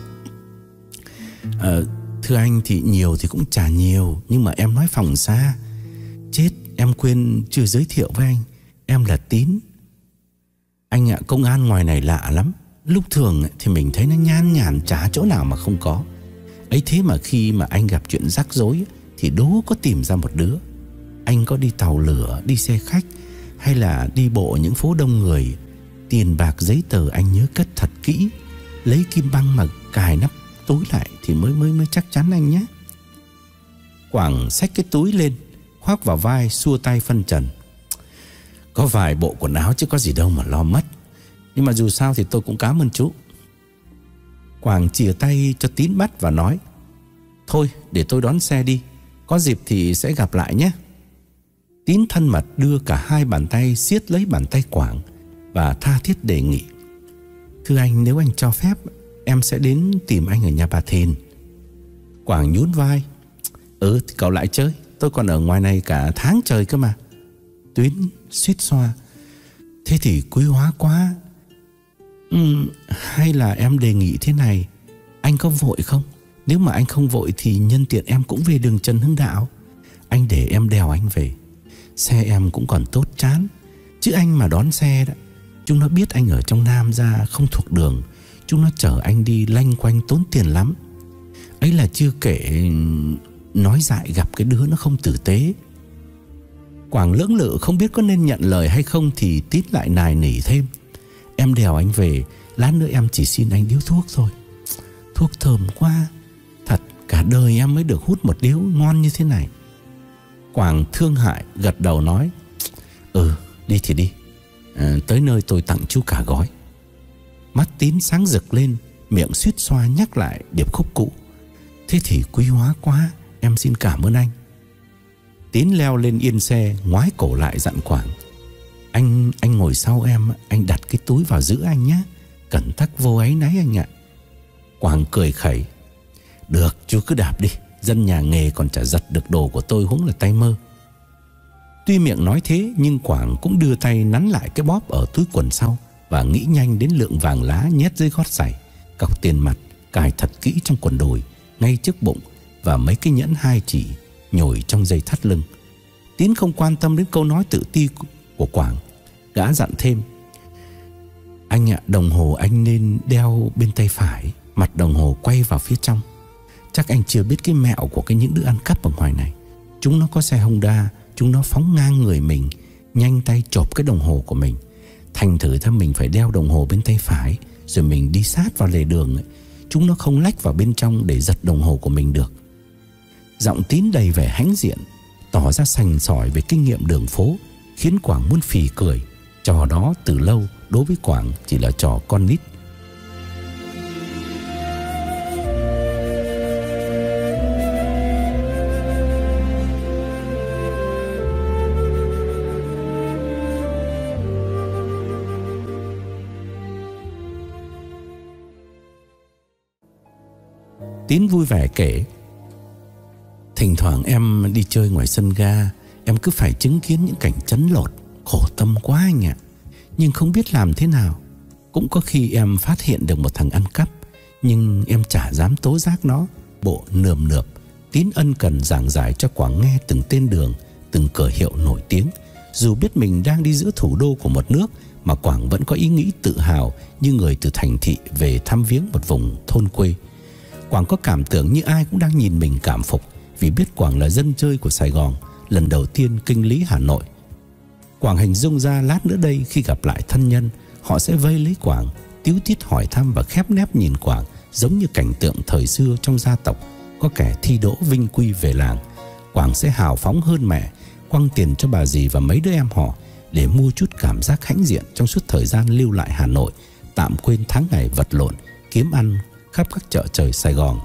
ờ, Thưa anh thì nhiều thì cũng chả nhiều, nhưng mà em nói phòng xa. Chết, em quên chưa giới thiệu với anh, em là Tín. Anh ạ, công an ngoài này lạ lắm. Lúc thường thì mình thấy nó nhan nhản, chả chỗ nào mà không có. Ấy thế mà khi mà anh gặp chuyện rắc rối thì đố có tìm ra một đứa. Anh có đi tàu lửa, đi xe khách, hay là đi bộ những phố đông người, tiền bạc giấy tờ anh nhớ cất thật kỹ, lấy kim băng mà cài nắp túi lại thì mới mới mới chắc chắn anh nhé. Quảng xách cái túi lên, khoác vào vai, xua tay phân trần: Có vài bộ quần áo chứ có gì đâu mà lo mất. Nhưng mà dù sao thì tôi cũng cảm ơn chú. Quảng chìa tay cho Tín bắt và nói: Thôi để tôi đón xe đi, có dịp thì sẽ gặp lại nhé. Tín thân mật đưa cả hai bàn tay siết lấy bàn tay Quảng và tha thiết đề nghị: Thưa anh, nếu anh cho phép, em sẽ đến tìm anh ở nhà bà Thìn. Quảng nhún vai: Ừ thì cậu lại chơi, tôi còn ở ngoài này cả tháng trời cơ mà. Tín suýt xoa: Thế thì quý hóa quá. ừ, Hay là em đề nghị thế này, anh có vội không? Nếu mà anh không vội thì nhân tiện em cũng về đường Trần Hưng Đạo. Anh để em đèo anh về. Xe em cũng còn tốt chán. Chứ anh mà đón xe đó, chúng nó biết anh ở trong Nam ra không thuộc đường, chúng nó chở anh đi lanh quanh tốn tiền lắm. Ấy là chưa kể nói dại gặp cái đứa nó không tử tế. Quảng lưỡng lự không biết có nên nhận lời hay không thì Tín lại nài nỉ thêm: Em đèo anh về, lát nữa em chỉ xin anh điếu thuốc thôi. Thuốc thơm quá, thật cả đời em mới được hút một điếu ngon như thế này. Quảng thương hại gật đầu nói: Ừ đi thì đi, à, tới nơi tôi tặng chú cả gói. Mắt Tín sáng rực lên, miệng suýt xoa nhắc lại điệp khúc cũ: Thế thì quý hóa quá, em xin cảm ơn anh. Tín leo lên yên xe, ngoái cổ lại dặn Quảng: Anh anh ngồi sau em, anh đặt cái túi vào giữa anh nhé, cẩn tắc vô áy náy anh ạ. Quảng cười khẩy: Được, chú cứ đạp đi, dân nhà nghề còn chả giật được đồ của tôi huống là tay mơ. Tuy miệng nói thế nhưng Quảng cũng đưa tay nắn lại cái bóp ở túi quần sau và nghĩ nhanh đến lượng vàng lá nhét dưới gót giày, cọc tiền mặt cài thật kỹ trong quần đùi ngay trước bụng và mấy cái nhẫn hai chỉ nhồi trong dây thắt lưng. Tín không quan tâm đến câu nói tự ti của Quảng. Gã dặn thêm: Anh ạ, đồng hồ anh nên đeo bên tay phải, mặt đồng hồ quay vào phía trong. Chắc anh chưa biết cái mẹo của cái những đứa ăn cắp ở ngoài này. Chúng nó có xe Honda, chúng nó phóng ngang người mình, nhanh tay chộp cái đồng hồ của mình. Thành thửถ้าmình phải đeo đồng hồ bên tay phải, rồi mình đi sát vào lề đường ấy, chúng nó không lách vào bên trong để giật đồng hồ của mình được. Giọng Tín đầy vẻ hãnh diện, tỏ ra sành sỏi về kinh nghiệm đường phố, khiến Quảng muốn phì cười. Trò đó từ lâu đối với Quảng chỉ là trò con nít. Tín vui vẻ kể: Thỉnh thoảng em đi chơi ngoài sân ga, em cứ phải chứng kiến những cảnh chấn lột, khổ tâm quá anh ạ. Nhưng không biết làm thế nào. Cũng có khi em phát hiện được một thằng ăn cắp, nhưng em chả dám tố giác nó. Bộ nườm nượp, Tín ân cần giảng giải cho Quảng nghe từng tên đường, từng cửa hiệu nổi tiếng. Dù biết mình đang đi giữa thủ đô của một nước, mà Quảng vẫn có ý nghĩ tự hào như người từ thành thị về thăm viếng một vùng thôn quê. Quảng có cảm tưởng như ai cũng đang nhìn mình cảm phục, vì biết Quảng là dân chơi của Sài Gòn, lần đầu tiên kinh lý Hà Nội. Quảng hình dung ra lát nữa đây khi gặp lại thân nhân, họ sẽ vây lấy Quảng, tíu tít hỏi thăm và khép nép nhìn Quảng, giống như cảnh tượng thời xưa trong gia tộc có kẻ thi đỗ vinh quy về làng. Quảng sẽ hào phóng hơn mẹ, quăng tiền cho bà dì và mấy đứa em họ để mua chút cảm giác hãnh diện trong suốt thời gian lưu lại Hà Nội, tạm quên tháng ngày vật lộn kiếm ăn khắp các chợ trời Sài Gòn.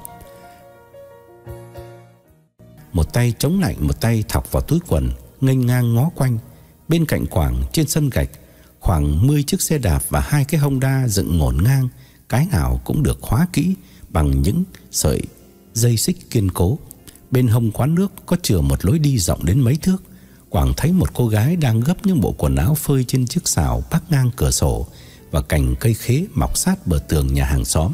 Một tay chống lạnh, một tay thọc vào túi quần, nghênh ngang ngó quanh. Bên cạnh Quảng, trên sân gạch, khoảng mười chiếc xe đạp và hai cái Honda dựng ngổn ngang, cái nào cũng được khóa kỹ bằng những sợi dây xích kiên cố. Bên hông quán nước có chừa một lối đi rộng đến mấy thước. Quảng thấy một cô gái đang gấp những bộ quần áo phơi trên chiếc xào bắc ngang cửa sổ và cành cây khế mọc sát bờ tường nhà hàng xóm.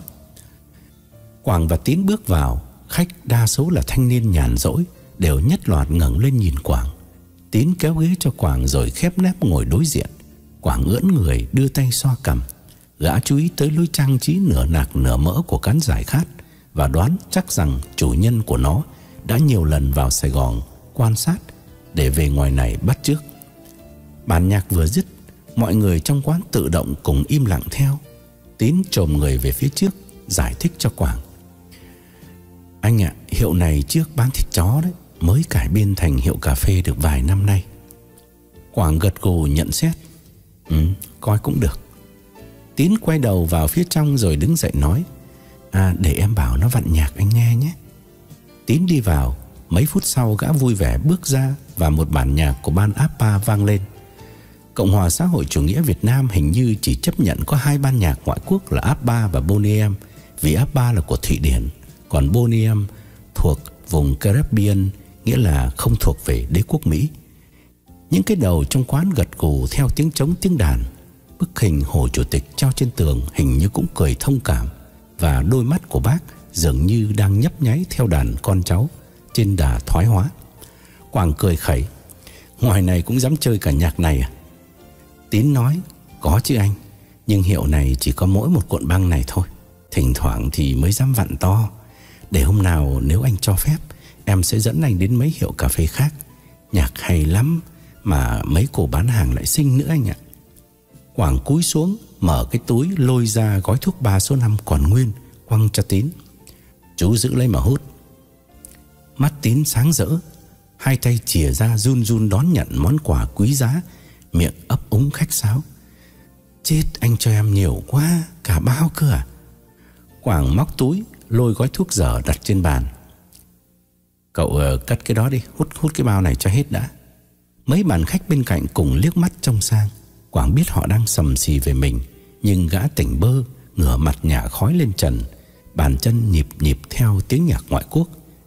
Quảng và Tín bước vào. Khách đa số là thanh niên nhàn rỗi, đều nhất loạt ngẩng lên nhìn Quảng. Tín kéo ghế cho Quảng rồi khép nép ngồi đối diện. Quảng ưỡn người đưa tay xoa cằm. Gã chú ý tới lối trang trí nửa nạc nửa mỡ của cán giải khát và đoán chắc rằng chủ nhân của nó đã nhiều lần vào Sài Gòn quan sát để về ngoài này bắt chước. Bản nhạc vừa dứt, mọi người trong quán tự động cùng im lặng theo. Tín chồm người về phía trước giải thích cho Quảng. Anh ạ, hiệu này trước bán thịt chó đấy, mới cải biên thành hiệu cà phê được vài năm nay. Quảng gật gù nhận xét. Ừ, coi cũng được. Tín quay đầu vào phía trong rồi đứng dậy nói. À, để em bảo nó vặn nhạc anh nghe nhé. Tín đi vào. Mấy phút sau gã vui vẻ bước ra và một bản nhạc của ban a pê a vang lên. Cộng hòa xã hội chủ nghĩa Việt Nam hình như chỉ chấp nhận có hai ban nhạc ngoại quốc là a pê a và Boney M, vì a pê a là của Thụy Điển, còn Boney M thuộc vùng Caribbean, nghĩa là không thuộc về đế quốc Mỹ. Những cái đầu trong quán gật gù theo tiếng trống tiếng đàn. Bức hình Hồ Chủ tịch treo trên tường hình như cũng cười thông cảm, và đôi mắt của bác dường như đang nhấp nháy theo đàn con cháu trên đà thoái hóa. Quảng cười khẩy. Ngoài này cũng dám chơi cả nhạc này à? Tín nói. Có chứ anh, nhưng hiệu này chỉ có mỗi một cuộn băng này thôi. Thỉnh thoảng thì mới dám vặn to. Để hôm nào nếu anh cho phép, em sẽ dẫn anh đến mấy hiệu cà phê khác. Nhạc hay lắm, mà mấy cô bán hàng lại xinh nữa anh ạ. Quảng cúi xuống, mở cái túi lôi ra gói thuốc ba số năm còn nguyên, quăng cho Tín. Chú giữ lấy mà hút. Mắt Tín sáng rỡ, hai tay chìa ra run run đón nhận món quà quý giá, miệng ấp úng khách sáo. Chết, anh cho em nhiều quá, cả bao cơ à? Quảng móc túi, lôi gói thuốc dở đặt trên bàn. Cậu uh, cất cái đó đi, hút hút cái bao này cho hết đã. Mấy bàn khách bên cạnh cùng liếc mắt trông sang. Quảng biết họ đang sầm xì về mình, nhưng gã tỉnh bơ, ngửa mặt nhả khói lên trần, bàn chân nhịp nhịp theo tiếng nhạc ngoại quốc.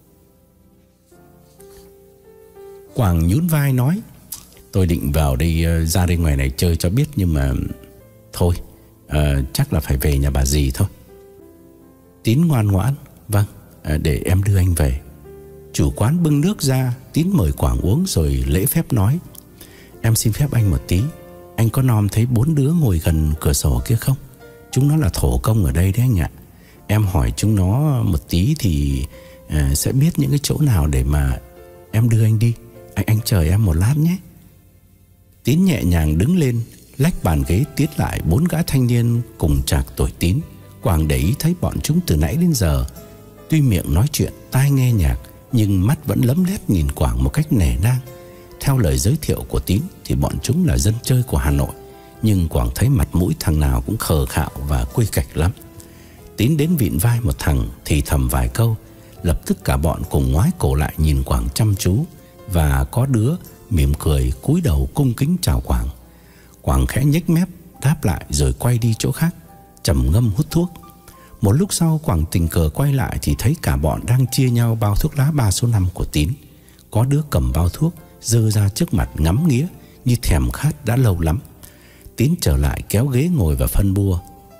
Quảng nhún vai nói. Tôi định vào đây, uh, ra đây ngoài này chơi cho biết, nhưng mà thôi, uh, chắc là phải về nhà bà dì thôi. Tín ngoan ngoãn. Vâng, uh, để em đưa anh về. Chủ quán bưng nước ra. Tín mời Quảng uống rồi lễ phép nói. Em xin phép anh một tí. Anh có nom thấy bốn đứa ngồi gần cửa sổ kia không? Chúng nó là thổ công ở đây đấy anh ạ. Em hỏi chúng nó một tí thì uh, sẽ biết những cái chỗ nào để mà em đưa anh đi. Anh, anh chờ em một lát nhé. Tín nhẹ nhàng đứng lên, lách bàn ghế tiến lại bốn gã thanh niên cùng trạc tuổi Tín. Quảng để ý thấy bọn chúng từ nãy đến giờ, tuy miệng nói chuyện, tai nghe nhạc, nhưng mắt vẫn lấm lét nhìn Quảng một cách nể nang. Theo lời giới thiệu của Tín thì bọn chúng là dân chơi của Hà Nội, nhưng Quảng thấy mặt mũi thằng nào cũng khờ khạo và quê cạch lắm. Tín đến vịn vai một thằng thì thầm vài câu. Lập tức cả bọn cùng ngoái cổ lại nhìn Quảng chăm chú, và có đứa mỉm cười cúi đầu cung kính chào Quảng. Quảng khẽ nhếch mép đáp lại rồi quay đi chỗ khác, trầm ngâm hút thuốc. Một lúc sau Quảng tình cờ quay lại thì thấy cả bọn đang chia nhau bao thuốc lá ba số năm của Tín. Có đứa cầm bao thuốc giơ ra trước mặt ngắm nghía như thèm khát đã lâu lắm. Tín trở lại kéo ghế ngồi và phân bua: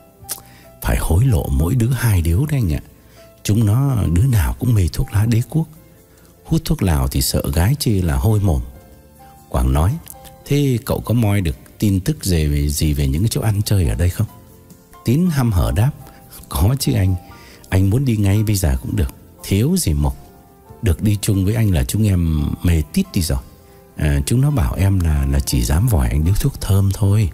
phải hối lộ mỗi đứa hai điếu đấy anh ạ. Chúng nó đứa nào cũng mê thuốc lá Đế Quốc. Hút thuốc lào thì sợ gái chê là hôi mồm. Quảng nói: thế cậu có moi được tin tức gì về, gì về những chỗ ăn chơi ở đây không? Tín hăm hở đáp: có chứ anh. Anh muốn đi ngay bây giờ cũng được, thiếu gì Mộc. Được đi chung với anh là chúng em mê tít đi rồi. à, Chúng nó bảo em là, là chỉ dám vòi anh điếu thuốc thơm thôi.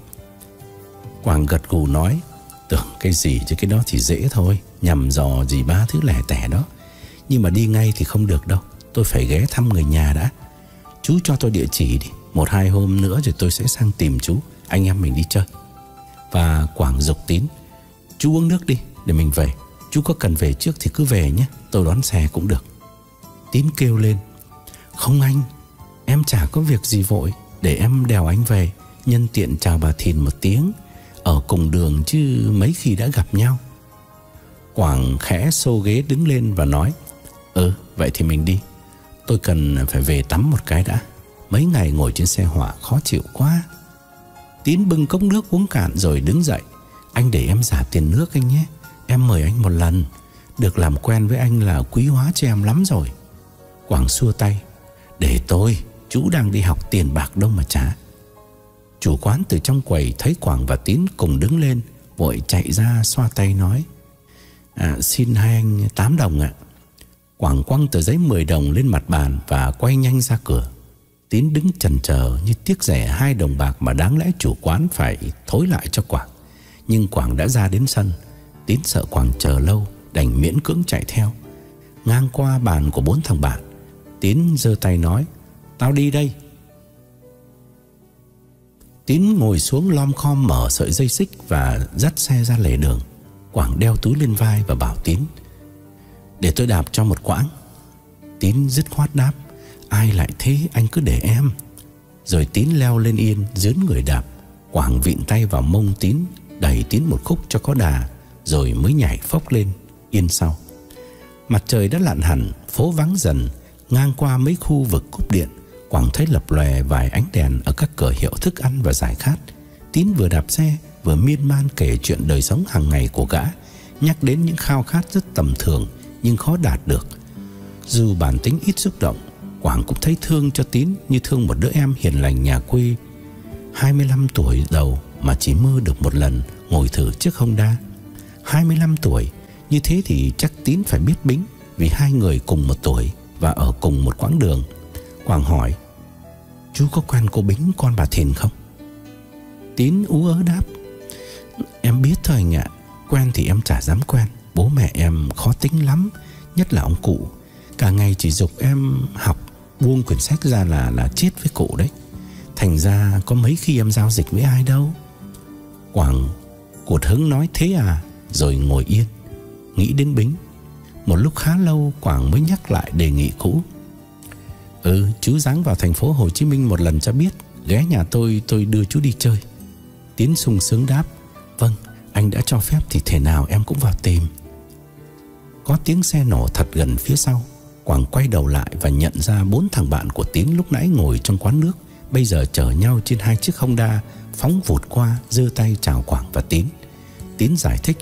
Quảng gật gù nói: tưởng cái gì chứ cái đó thì dễ thôi, nhằm dò gì ba thứ lẻ tẻ đó. Nhưng mà đi ngay thì không được đâu, tôi phải ghé thăm người nhà đã. Chú cho tôi địa chỉ đi, một hai hôm nữa rồi tôi sẽ sang tìm chú, anh em mình đi chơi. Và Quảng giục Tín: chú uống nước đi để mình về. Chú có cần về trước thì cứ về nhé, tôi đón xe cũng được. Tín kêu lên: không anh, em chả có việc gì vội, để em đèo anh về, nhân tiện chào bà Thìn một tiếng. Ở cùng đường chứ mấy khi đã gặp nhau. Quảng khẽ xô ghế đứng lên và nói: Ừ vậy thì mình đi. Tôi cần phải về tắm một cái đã, mấy ngày ngồi trên xe hỏa khó chịu quá. Tín bưng cốc nước uống cạn rồi đứng dậy: anh để em trả tiền nước anh nhé, em mời anh một lần. Được làm quen với anh là quý hóa cho em lắm rồi. Quảng xua tay: để tôi, chú đang đi học, tiền bạc đâu mà trả. Chủ quán từ trong quầy thấy Quảng và Tín cùng đứng lên, vội chạy ra xoa tay nói: à, xin hai anh tám đồng ạ. Quảng quăng tờ giấy mười đồng lên mặt bàn và quay nhanh ra cửa. Tín đứng chần chờ như tiếc rẻ hai đồng bạc mà đáng lẽ chủ quán phải thối lại cho Quảng. Nhưng Quảng đã ra đến sân. Tín sợ Quảng chờ lâu, đành miễn cưỡng chạy theo. Ngang qua bàn của bốn thằng bạn, Tín giơ tay nói: tao đi đây. Tín ngồi xuống lom khom mở sợi dây xích và dắt xe ra lề đường. Quảng đeo túi lên vai và bảo Tín: để tôi đạp cho một quãng. Tín dứt khoát đáp: ai lại thế, anh cứ để em. Rồi Tín leo lên yên, dướn người đạp. Quảng vịn tay vào mông Tín, đẩy Tín một khúc cho có đà, rồi mới nhảy phốc lên yên sau. Mặt trời đã lặn hẳn, phố vắng dần. Ngang qua mấy khu vực cúp điện, Quảng thấy lập lòe vài ánh đèn ở các cửa hiệu thức ăn và giải khát. Tín vừa đạp xe vừa miên man kể chuyện đời sống hàng ngày của gã, nhắc đến những khao khát rất tầm thường nhưng khó đạt được. Dù bản tính ít xúc động, Quảng cũng thấy thương cho Tín như thương một đứa em hiền lành nhà quê. Hai mươi lăm tuổi đầu mà chỉ mơ được một lần ngồi thử chiếc Honda. Hai mươi lăm tuổi, như thế thì chắc Tín phải biết bính, vì hai người cùng một tuổi và ở cùng một quãng đường. Quảng hỏi: chú có quen cô Bính con bà Thìn không? Tín ú ớ đáp: em biết thôi anh ạ. Quen thì em chả dám quen. Bố mẹ em khó tính lắm, nhất là ông cụ. Cả ngày chỉ giục em học, buông quyển sách ra là là chết với cụ đấy. Thành ra có mấy khi em giao dịch với ai đâu. Quảng cụt hứng nói thế à, rồi ngồi yên, nghĩ đến Bính. Một lúc khá lâu Quảng mới nhắc lại đề nghị cũ: Ừ, chú dáng vào thành phố Hồ Chí Minh một lần cho biết, ghé nhà tôi, tôi đưa chú đi chơi. Tín sung sướng đáp: vâng, anh đã cho phép thì thể nào em cũng vào tìm. Có tiếng xe nổ thật gần phía sau. Quảng quay đầu lại và nhận ra bốn thằng bạn của Tín lúc nãy ngồi trong quán nước bây giờ chở nhau trên hai chiếc Honda phóng vụt qua, giơ tay chào Quảng và Tín. Tín giải thích: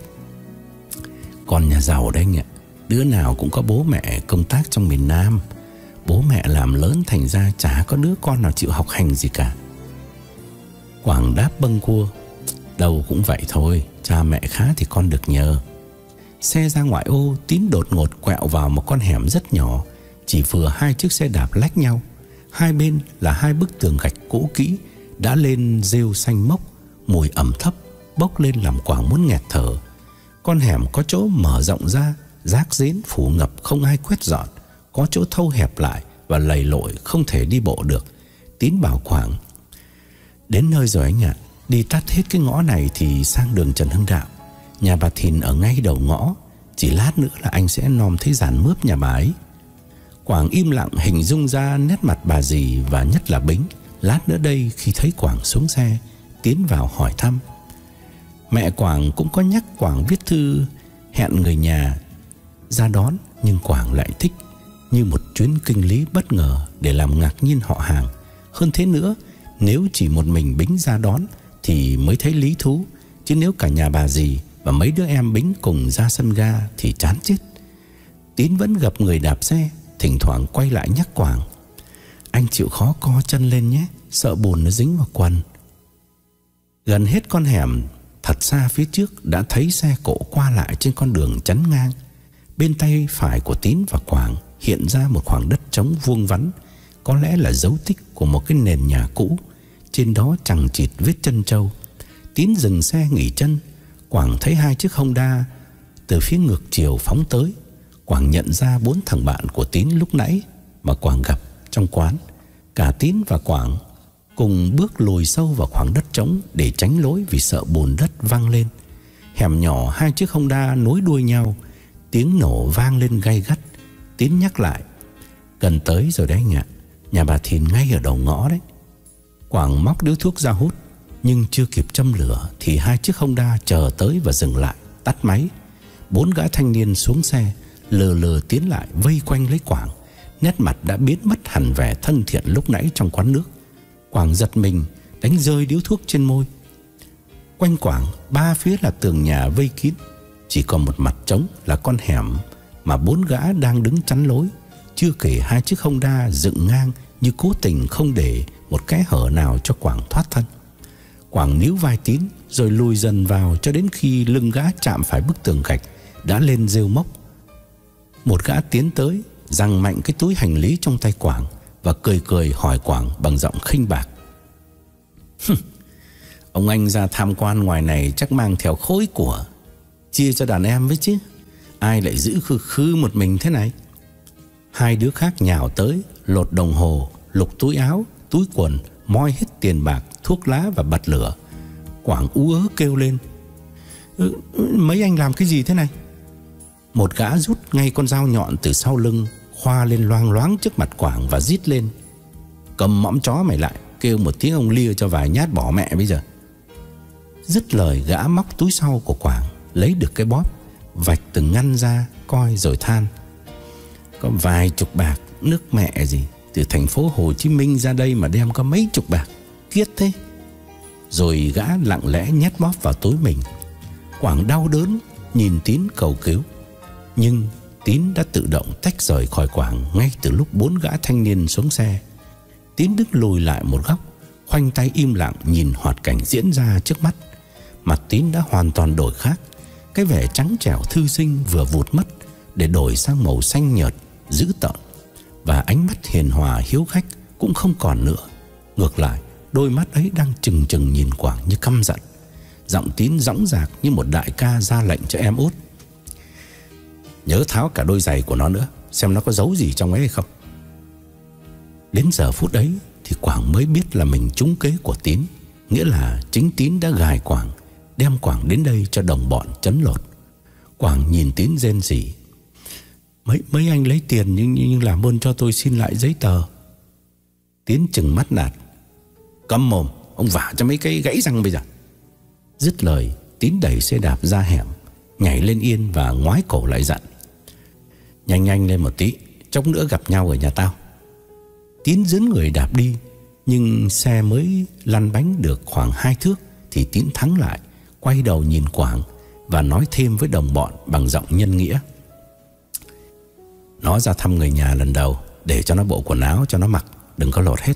con nhà giàu đấy anh ạ, đứa nào cũng có bố mẹ công tác trong miền Nam. Bố mẹ làm lớn thành ra chả có đứa con nào chịu học hành gì cả. Quảng đáp bâng quơ: đâu cũng vậy thôi, cha mẹ khá thì con được nhờ. Xe ra ngoại ô, Tín đột ngột quẹo vào một con hẻm rất nhỏ, chỉ vừa hai chiếc xe đạp lách nhau. Hai bên là hai bức tường gạch cũ kỹ đã lên rêu xanh mốc, mùi ẩm thấp bốc lên làm Quảng muốn nghẹt thở. Con hẻm có chỗ mở rộng ra, rác rến phủ ngập không ai quét dọn, có chỗ thâu hẹp lại và lầy lội không thể đi bộ được. Tín bảo Quảng: đến nơi rồi anh ạ, đi tắt hết cái ngõ này thì sang đường Trần Hưng Đạo. Nhà bà Thìn ở ngay đầu ngõ, chỉ lát nữa là anh sẽ nom thấy dàn mướp nhà bà ấy. Quảng im lặng hình dung ra nét mặt bà dì và nhất là Bính. Lát nữa đây khi thấy Quảng xuống xe, Tiến vào hỏi thăm. Mẹ Quảng cũng có nhắc Quảng viết thư hẹn người nhà ra đón, nhưng Quảng lại thích như một chuyến kinh lý bất ngờ để làm ngạc nhiên họ hàng. Hơn thế nữa, nếu chỉ một mình Bính ra đón thì mới thấy lý thú, chứ nếu cả nhà bà dì và mấy đứa em Bính cùng ra sân ga thì chán chết. Tín vẫn gặp người đạp xe, thỉnh thoảng quay lại nhắc Quảng: anh chịu khó co chân lên nhé, sợ bùn nó dính vào quần. Gần hết con hẻm, thật xa phía trước đã thấy xe cộ qua lại trên con đường chắn ngang. Bên tay phải của Tín và Quảng hiện ra một khoảng đất trống vuông vắn, có lẽ là dấu tích của một cái nền nhà cũ. Trên đó chằng chịt vết chân trâu. Tín dừng xe nghỉ chân. Quảng thấy hai chiếc Honda từ phía ngược chiều phóng tới. Quảng nhận ra bốn thằng bạn của Tín lúc nãy mà Quảng gặp trong quán. Cả Tín và Quảng cùng bước lùi sâu vào khoảng đất trống để tránh lối vì sợ bùn đất văng lên. Hẻm nhỏ, hai chiếc Honda nối đuôi nhau, tiếng nổ vang lên gay gắt. Tín nhắc lại: gần tới rồi đấy anh ạ, nhà bà Thìn ngay ở đầu ngõ đấy. Quảng móc điếu thuốc ra hút, nhưng chưa kịp châm lửa thì hai chiếc Honda chờ tới và dừng lại, tắt máy. Bốn gã thanh niên xuống xe, lờ lờ tiến lại vây quanh lấy Quảng. Nét mặt đã biến mất hẳn vẻ thân thiện lúc nãy trong quán nước. Quảng giật mình, đánh rơi điếu thuốc trên môi. Quanh Quảng ba phía là tường nhà vây kín, chỉ còn một mặt trống là con hẻm mà bốn gã đang đứng chắn lối. Chưa kể hai chiếc Honda dựng ngang như cố tình không để một kẽ hở nào cho Quảng thoát thân. Quảng níu vai Tín rồi lùi dần vào cho đến khi lưng gã chạm phải bức tường gạch đã lên rêu mốc. Một gã tiến tới, giằng mạnh cái túi hành lý trong tay Quảng và cười cười hỏi Quảng bằng giọng khinh bạc: ông anh ra tham quan ngoài này chắc mang theo khối của, chia cho đàn em với chứ, ai lại giữ khư khư một mình thế này? Hai đứa khác nhào tới, lột đồng hồ, lục túi áo, túi quần, moi hết tiền bạc, thuốc lá và bật lửa. Quảng ú ớ kêu lên: ừ, mấy anh làm cái gì thế này? Một gã rút ngay con dao nhọn từ sau lưng, khoa lên loang loáng trước mặt Quảng và rít lên: cầm mõm chó mày lại, kêu một tiếng ông lia cho vài nhát bỏ mẹ bây giờ. Dứt lời, gã móc túi sau của Quảng, lấy được cái bóp, vạch từng ngăn ra coi rồi than: có vài chục bạc, nước mẹ gì, từ thành phố Hồ Chí Minh ra đây mà đem có mấy chục bạc, kiết thế. Rồi gã lặng lẽ nhét bóp vào túi mình. Quảng đau đớn nhìn Tín cầu cứu, nhưng Tín đã tự động tách rời khỏi Quảng ngay từ lúc bốn gã thanh niên xuống xe. Tín đứng lùi lại một góc, khoanh tay im lặng nhìn hoạt cảnh diễn ra trước mắt. Mặt Tín đã hoàn toàn đổi khác. Cái vẻ trắng trẻo thư sinh vừa vụt mất để đổi sang màu xanh nhợt dữ tợn, và ánh mắt hiền hòa hiếu khách cũng không còn nữa. Ngược lại, đôi mắt ấy đang trừng trừng nhìn Quảng như căm giận. Giọng Tín dõng dạc như một đại ca ra lệnh cho em út: nhớ tháo cả đôi giày của nó nữa, xem nó có giấu gì trong ấy hay không. Đến giờ phút ấy thì Quảng mới biết là mình trúng kế của Tín. Nghĩa là chính Tín đã gài Quảng, đem Quảng đến đây cho đồng bọn trấn lột. Quảng nhìn Tín rên rỉ: Mấy, mấy anh lấy tiền nhưng, nhưng làm ơn cho tôi xin lại giấy tờ. Tín chừng mắt nạt: câm mồm, ông vả cho mấy cái gãy răng bây giờ. Dứt lời, Tín đẩy xe đạp ra hẻm, nhảy lên yên và ngoái cổ lại dặn: nhanh nhanh lên một tí, chốc nữa gặp nhau ở nhà tao. Tín dẫn người đạp đi, nhưng xe mới lăn bánh được khoảng hai thước thì Tín thắng lại, quay đầu nhìn Quảng và nói thêm với đồng bọn bằng giọng nhân nghĩa: nó ra thăm người nhà lần đầu, để cho nó bộ quần áo cho nó mặc, đừng có lột hết.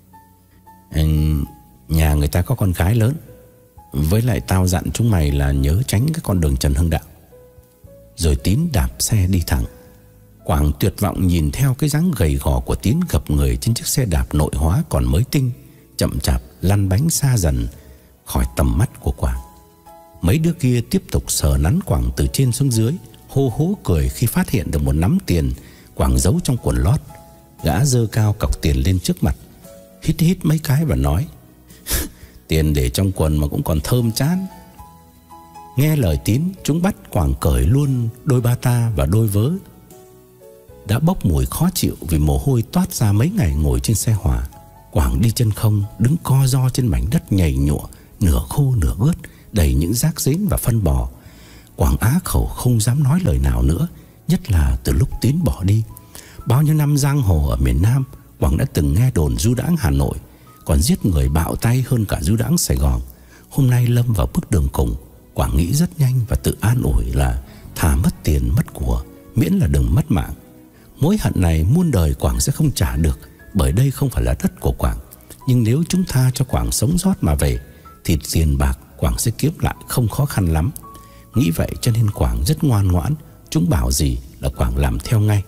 Nhà người ta có con gái lớn, với lại tao dặn chúng mày là nhớ tránh cái con đường Trần Hưng Đạo. Rồi Tín đạp xe đi thẳng. Quảng tuyệt vọng nhìn theo cái dáng gầy gò của Tín gập người trên chiếc xe đạp nội hóa còn mới tinh, chậm chạp lăn bánh xa dần khỏi tầm mắt của Quảng. Mấy đứa kia tiếp tục sờ nắn Quảng từ trên xuống dưới, hô hố cười khi phát hiện được một nắm tiền Quảng giấu trong quần lót. Gã giơ cao cọc tiền lên trước mặt, hít hít mấy cái và nói: tiền để trong quần mà cũng còn thơm chán. Nghe lời Tín, chúng bắt Quảng cởi luôn đôi bata và đôi vớ đã bốc mùi khó chịu vì mồ hôi toát ra mấy ngày ngồi trên xe hỏa. Quảng đi chân không, đứng co ro trên mảnh đất nhầy nhụa, nửa khô nửa ướt, đầy những rác rến và phân bò. Quảng á khẩu không dám nói lời nào nữa, nhất là từ lúc Tín bỏ đi. Bao nhiêu năm giang hồ ở miền Nam, Quảng đã từng nghe đồn du đãng Hà Nội còn giết người bạo tay hơn cả du đãng Sài Gòn. Hôm nay lâm vào bước đường cùng, Quảng nghĩ rất nhanh và tự an ủi là thà mất tiền mất của, miễn là đừng mất mạng. Mối hận này muôn đời Quảng sẽ không trả được, bởi đây không phải là đất của Quảng. Nhưng nếu chúng ta cho Quảng sống sót mà về thì tiền bạc Quảng sẽ kiếm lại không khó khăn lắm. Nghĩ vậy cho nên Quảng rất ngoan ngoãn, chúng bảo gì là Quảng làm theo ngay.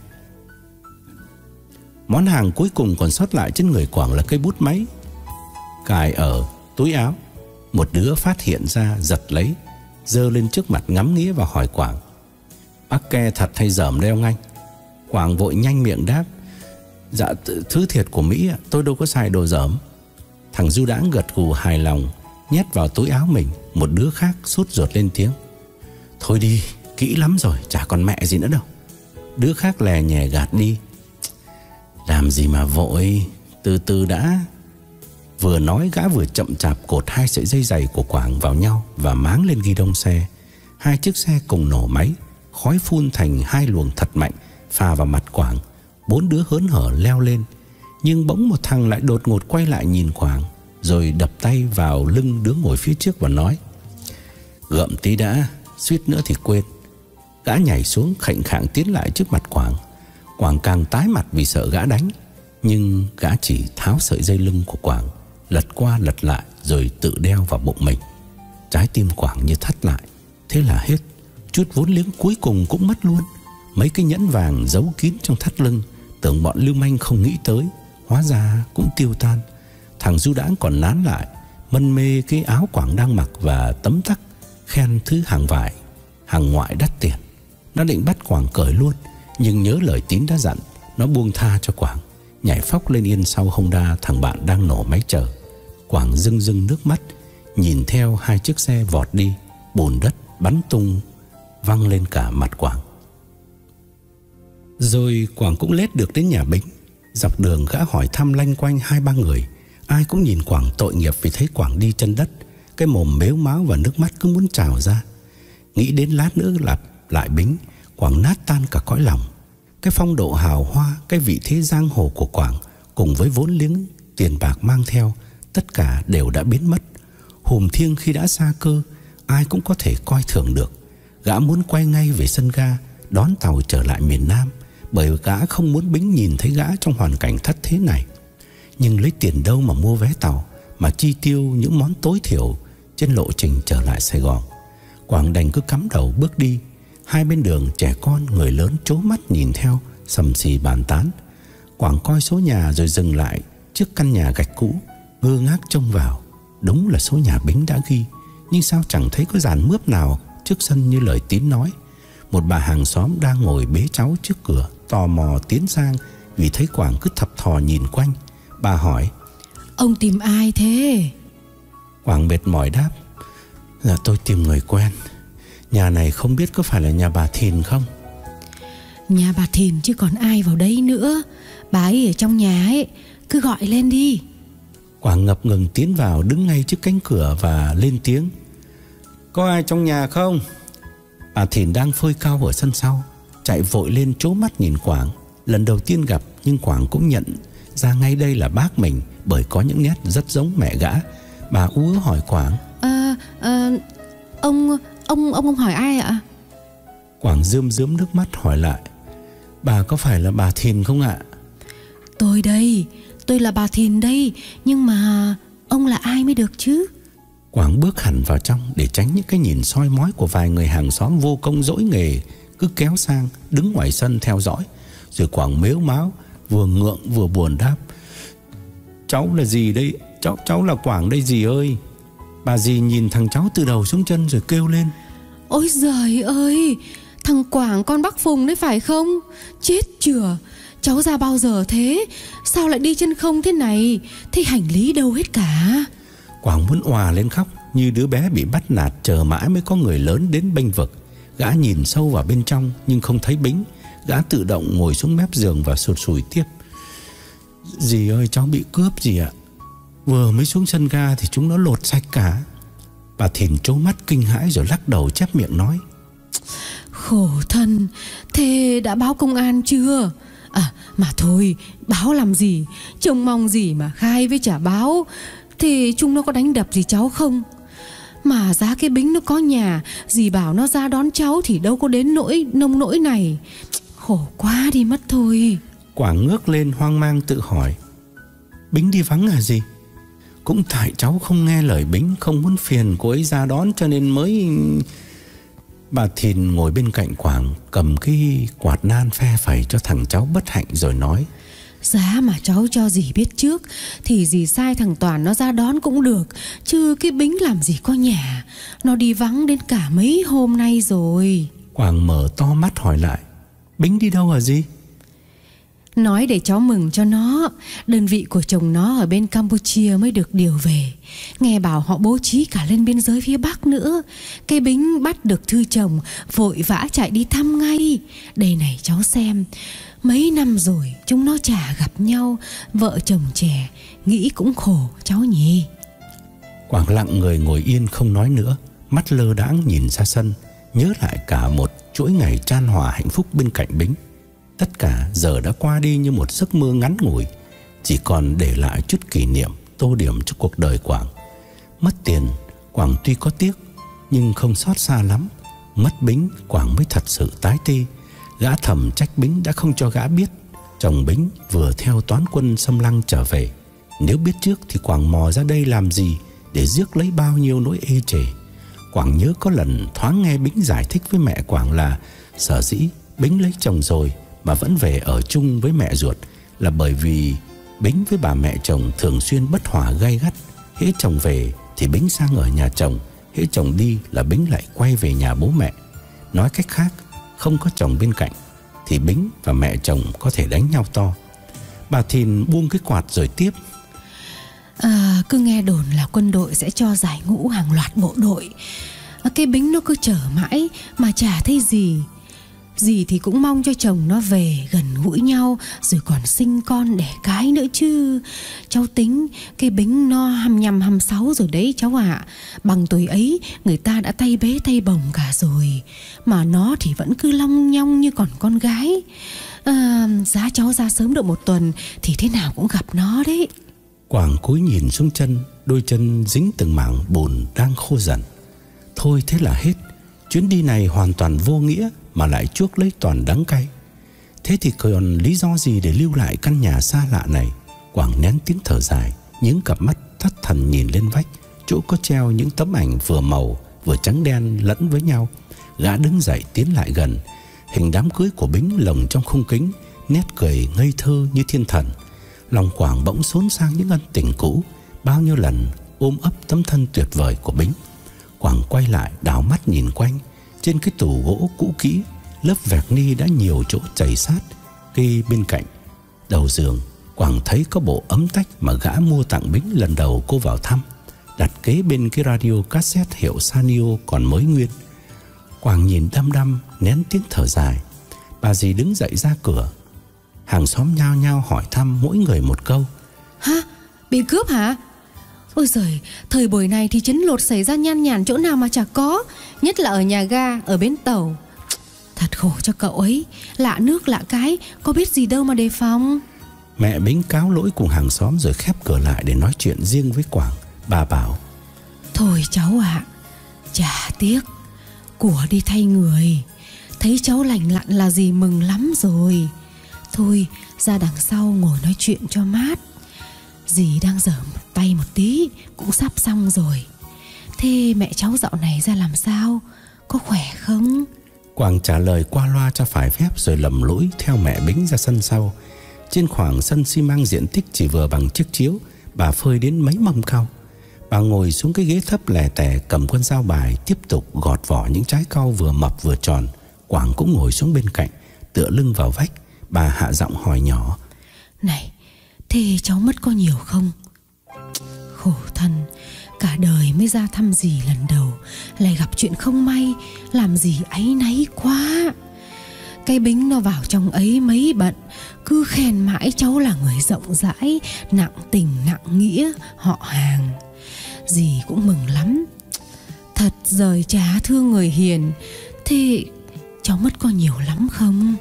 Món hàng cuối cùng còn sót lại trên người Quảng là cây bút máy, cài ở túi áo. Một đứa phát hiện ra giật lấy, giơ lên trước mặt ngắm nghía và hỏi Quảng: "Bác ke thật hay dởm đấy ông anh?" Quảng vội nhanh miệng đáp: "Dạ thứ thiệt của Mỹ, tôi đâu có xài đồ dởm." Thằng du đãng gật gù hài lòng, nhét vào túi áo mình. Một đứa khác sốt ruột lên tiếng: "Thôi đi, kỹ lắm rồi, chả còn mẹ gì nữa đâu." Đứa khác lè nhè gạt đi: "Làm gì mà vội, từ từ đã." Vừa nói gã vừa chậm chạp cột hai sợi dây giày của Quảng vào nhau và máng lên ghi đông xe. Hai chiếc xe cùng nổ máy, khói phun thành hai luồng thật mạnh phà vào mặt Quảng. Bốn đứa hớn hở leo lên, nhưng bỗng một thằng lại đột ngột quay lại nhìn Quảng, rồi đập tay vào lưng đứa ngồi phía trước và nói: "Gợm tí đã, suýt nữa thì quên." Gã nhảy xuống khệnh khạng tiến lại trước mặt Quảng. Quảng càng tái mặt vì sợ gã đánh, nhưng gã chỉ tháo sợi dây lưng của Quảng, lật qua lật lại rồi tự đeo vào bụng mình. Trái tim Quảng như thắt lại. Thế là hết, chút vốn liếng cuối cùng cũng mất luôn. Mấy cái nhẫn vàng giấu kín trong thắt lưng, tưởng bọn lưu manh không nghĩ tới, hóa ra cũng tiêu tan. Thằng du đãng còn nán lại, mân mê cái áo Quảng đang mặc và tấm tắc khen thứ hàng vải, hàng ngoại đắt tiền. Nó định bắt Quảng cởi luôn, nhưng nhớ lời Tín đã dặn, nó buông tha cho Quảng, nhảy phóc lên yên sau Honda thằng bạn đang nổ máy chờ. Quảng rưng rưng nước mắt, nhìn theo hai chiếc xe vọt đi, bùn đất bắn tung văng lên cả mặt Quảng. Rồi Quảng cũng lết được đến nhà Bính. Dọc đường gã hỏi thăm lanh quanh hai ba người, ai cũng nhìn Quảng tội nghiệp vì thấy Quảng đi chân đất, cái mồm mếu máo và nước mắt cứ muốn trào ra. Nghĩ đến lát nữa lặp lại Bính, Quảng nát tan cả cõi lòng. Cái phong độ hào hoa, cái vị thế giang hồ của Quảng cùng với vốn liếng tiền bạc mang theo, tất cả đều đã biến mất. Hùm thiêng khi đã xa cơ, ai cũng có thể coi thường được. Gã muốn quay ngay về sân ga, đón tàu trở lại miền Nam, bởi gã không muốn Bính nhìn thấy gã trong hoàn cảnh thất thế này. Nhưng lấy tiền đâu mà mua vé tàu, mà chi tiêu những món tối thiểu trên lộ trình trở lại Sài Gòn. Quảng đành cứ cắm đầu bước đi. Hai bên đường trẻ con người lớn trố mắt nhìn theo, sầm xì bàn tán. Quảng coi số nhà rồi dừng lại trước căn nhà gạch cũ, ngơ ngác trông vào. Đúng là số nhà Bính đã ghi, nhưng sao chẳng thấy có dàn mướp nào trước sân như lời Tín nói. Một bà hàng xóm đang ngồi bế cháu trước cửa, tò mò tiến sang vì thấy Quảng cứ thập thò nhìn quanh. Bà hỏi: "Ông tìm ai thế?" Quảng mệt mỏi đáp: "Dạ tôi tìm người quen. Nhà này không biết có phải là nhà bà Thìn không?" "Nhà bà Thìn chứ còn ai vào đấy nữa. Bà ấy ở trong nhà ấy, cứ gọi lên đi." Quảng ngập ngừng tiến vào, đứng ngay trước cánh cửa và lên tiếng: "Có ai trong nhà không?" Bà Thìn đang phơi cau ở sân sau, chạy vội lên trố mắt nhìn Quảng. Lần đầu tiên gặp, nhưng Quảng cũng nhận ra ngay đây là bác mình, bởi có những nét rất giống mẹ gã. Bà ú ớ hỏi Quảng: à, à, ông, ông, ông, ông hỏi ai ạ?" Quảng rơm rớm nước mắt hỏi lại: "Bà có phải là bà Thìn không ạ?" "Tôi đây, tôi là bà Thìn đây, nhưng mà ông là ai mới được chứ?" Quảng bước hẳn vào trong để tránh những cái nhìn soi mói của vài người hàng xóm vô công dỗi nghề cứ kéo sang đứng ngoài sân theo dõi. Rồi Quảng mếu máo, vừa ngượng vừa buồn đáp: "Cháu là gì đây? Cháu cháu là Quảng đây dì ơi." Bà dì nhìn thằng cháu từ đầu xuống chân rồi kêu lên: "Ôi giời ơi, thằng Quảng con bác Phùng đấy phải không? Chết chửa, cháu ra bao giờ thế? Sao lại đi chân không thế này? Thế hành lý đâu hết cả?" Quảng muốn òa lên khóc, như đứa bé bị bắt nạt chờ mãi mới có người lớn đến bênh vực. Gã nhìn sâu vào bên trong nhưng không thấy Bính. Gã tự động ngồi xuống mép giường và sụt sùi tiếp: "Dì ơi, cháu bị cướp dì ạ. Vừa mới xuống sân ga thì chúng nó lột sạch cả." Bà Thìn trố mắt kinh hãi rồi lắc đầu chép miệng nói: Khổ thân, thế đã báo công an chưa? À mà thôi, báo làm gì, trông mong gì mà khai với chả báo. Thì chúng nó có đánh đập gì cháu không? Mà giá cái Bính nó có nhà, dì bảo nó ra đón cháu thì đâu có đến nỗi nông nỗi này. Khổ quá đi mất thôi. Quảng ngước lên hoang mang tự hỏi, Bính đi vắng à gì? Cũng tại cháu không nghe lời Bính, không muốn phiền cô ấy ra đón cho nên mới... Bà Thìn ngồi bên cạnh Quảng, cầm cái quạt nan phe phẩy cho thằng cháu bất hạnh rồi nói, giá mà cháu cho dì biết trước thì dì sai thằng Toàn nó ra đón cũng được. Chứ cái Bính làm gì có nhà, nó đi vắng đến cả mấy hôm nay rồi. Quảng mở to mắt hỏi lại, Bính đi đâu hả dì? Nói để cháu mừng cho nó. Đơn vị của chồng nó ở bên Campuchia mới được điều về. Nghe bảo họ bố trí cả lên biên giới phía Bắc nữa. Cái Bính bắt được thư chồng, vội vã chạy đi thăm ngay. Đây này cháu xem, mấy năm rồi chúng nó chả gặp nhau. Vợ chồng trẻ, nghĩ cũng khổ cháu nhỉ. Quảng lặng người ngồi yên không nói nữa, mắt lơ đãng nhìn ra sân, nhớ lại cả một chuỗi ngày chan hòa hạnh phúc bên cạnh Bính. Tất cả giờ đã qua đi như một giấc mơ ngắn ngủi, chỉ còn để lại chút kỷ niệm tô điểm cho cuộc đời Quảng. Mất tiền, Quảng tuy có tiếc nhưng không xót xa lắm. Mất Bính, Quảng mới thật sự tái ti. Gã thầm trách Bính đã không cho gã biết chồng Bính vừa theo toán quân xâm lăng trở về. Nếu biết trước thì Quảng mò ra đây làm gì để rước lấy bao nhiêu nỗi ê chề. Quảng nhớ có lần thoáng nghe Bính giải thích với mẹ Quảng là sở dĩ Bính lấy chồng rồi mà vẫn về ở chung với mẹ ruột là bởi vì Bính với bà mẹ chồng thường xuyên bất hòa gay gắt. Hễ chồng về thì Bính sang ở nhà chồng, hễ chồng đi là Bính lại quay về nhà bố mẹ. Nói cách khác, không có chồng bên cạnh thì Bính và mẹ chồng có thể đánh nhau to. Bà Thìn buông cái quạt rồi tiếp, à, cứ nghe đồn là quân đội sẽ cho giải ngũ hàng loạt bộ đội. Cái Bính nó cứ chờ mãi mà chả thấy gì. Dì thì cũng mong cho chồng nó về gần gũi nhau, rồi còn sinh con đẻ cái nữa chứ. Cháu tính cái Bính no hăm nhăm hăm sáu rồi đấy cháu ạ. Bằng tuổi ấy người ta đã tay bế tay bồng cả rồi, mà nó thì vẫn cứ long nhong như còn con gái. à, Giá cháu ra sớm được một tuần thì thế nào cũng gặp nó đấy. Quảng cúi nhìn xuống chân, đôi chân dính từng mảng bùn đang khô dần. Thôi thế là hết. Chuyến đi này hoàn toàn vô nghĩa mà lại chuốc lấy toàn đắng cay. Thế thì còn lý do gì để lưu lại căn nhà xa lạ này? Quảng nén tiếng thở dài, những cặp mắt thất thần nhìn lên vách, chỗ có treo những tấm ảnh vừa màu vừa trắng đen lẫn với nhau. Gã đứng dậy tiến lại gần. Hình đám cưới của Bính lồng trong khung kính, nét cười ngây thơ như thiên thần. Lòng Quảng bỗng xốn sang những ân tình cũ, bao nhiêu lần ôm ấp tấm thân tuyệt vời của Bính. Quảng quay lại đảo mắt nhìn quanh. Trên cái tủ gỗ cũ kỹ, lớp vẹt ni đã nhiều chỗ chảy sát. Cây bên cạnh đầu giường, Quảng thấy có bộ ấm tách mà gã mua tặng Bính lần đầu cô vào thăm, đặt kế bên cái radio cassette hiệu Sanio còn mới nguyên. Quảng nhìn đăm đăm, nén tiếng thở dài. Bà dì đứng dậy ra cửa. Hàng xóm nhao nhao hỏi thăm mỗi người một câu. Hả? Bị cướp hả? Ôi giời, thời buổi này thì chấn lột xảy ra nhan nhản chỗ nào mà chả có. Nhất là ở nhà ga, ở bến tàu. Thật khổ cho cậu ấy. Lạ nước lạ cái, có biết gì đâu mà đề phòng. Mẹ Bính cáo lỗi cùng hàng xóm rồi khép cửa lại để nói chuyện riêng với Quảng. Bà bảo, thôi cháu ạ, à, chả tiếc, của đi thay người. Thấy cháu lành lặn là dì mừng lắm rồi. Thôi ra đằng sau ngồi nói chuyện cho mát. Dì đang dở tay một tí, cũng sắp xong rồi. Thế mẹ cháu dạo này ra làm sao? Có khỏe không? Quảng trả lời qua loa cho phải phép rồi lầm lũi theo mẹ Bính ra sân sau. Trên khoảng sân xi măng diện tích chỉ vừa bằng chiếc chiếu, bà phơi đến mấy mâm cau. Bà ngồi xuống cái ghế thấp lè tè, cầm con dao bài tiếp tục gọt vỏ những trái cau vừa mập vừa tròn. Quảng cũng ngồi xuống bên cạnh, tựa lưng vào vách. Bà hạ giọng hỏi nhỏ, này, thế cháu mất có nhiều không? Khổ thân, cả đời mới ra thăm dì lần đầu, lại gặp chuyện không may, làm dì áy náy quá. Cái Bính nó vào trong ấy mấy bận, cứ khen mãi cháu là người rộng rãi, nặng tình nặng nghĩa, họ hàng. Dì cũng mừng lắm. Thật rời trá thương người hiền. Thế cháu mất có nhiều lắm không?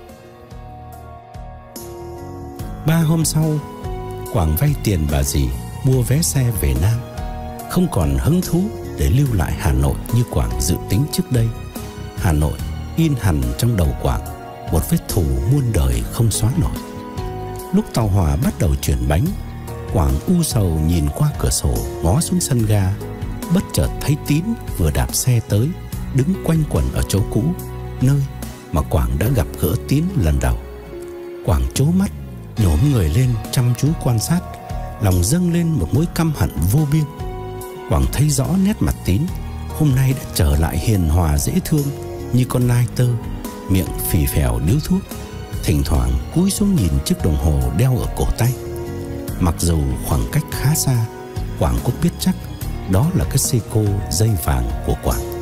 Ba hôm sau, Quảng vay tiền bà dì mua vé xe về Nam. Không còn hứng thú để lưu lại Hà Nội như Quảng dự tính trước đây. Hà Nội in hằn trong đầu Quảng một vết thù muôn đời không xóa nổi. Lúc tàu hỏa bắt đầu chuyển bánh, Quảng u sầu nhìn qua cửa sổ ngó xuống sân ga. Bất chợt thấy Tín vừa đạp xe tới, đứng quanh quẩn ở chỗ cũ, nơi mà Quảng đã gặp gỡ Tín lần đầu. Quảng trố mắt, nhổm người lên chăm chú quan sát, lòng dâng lên một mối căm hận vô biên. Quảng thấy rõ nét mặt Tín hôm nay đã trở lại hiền hòa dễ thương như con nai tơ, miệng phì phèo điếu thuốc, thỉnh thoảng cúi xuống nhìn chiếc đồng hồ đeo ở cổ tay. Mặc dù khoảng cách khá xa, Quảng cũng biết chắc đó là cái Seiko dây vàng của Quảng.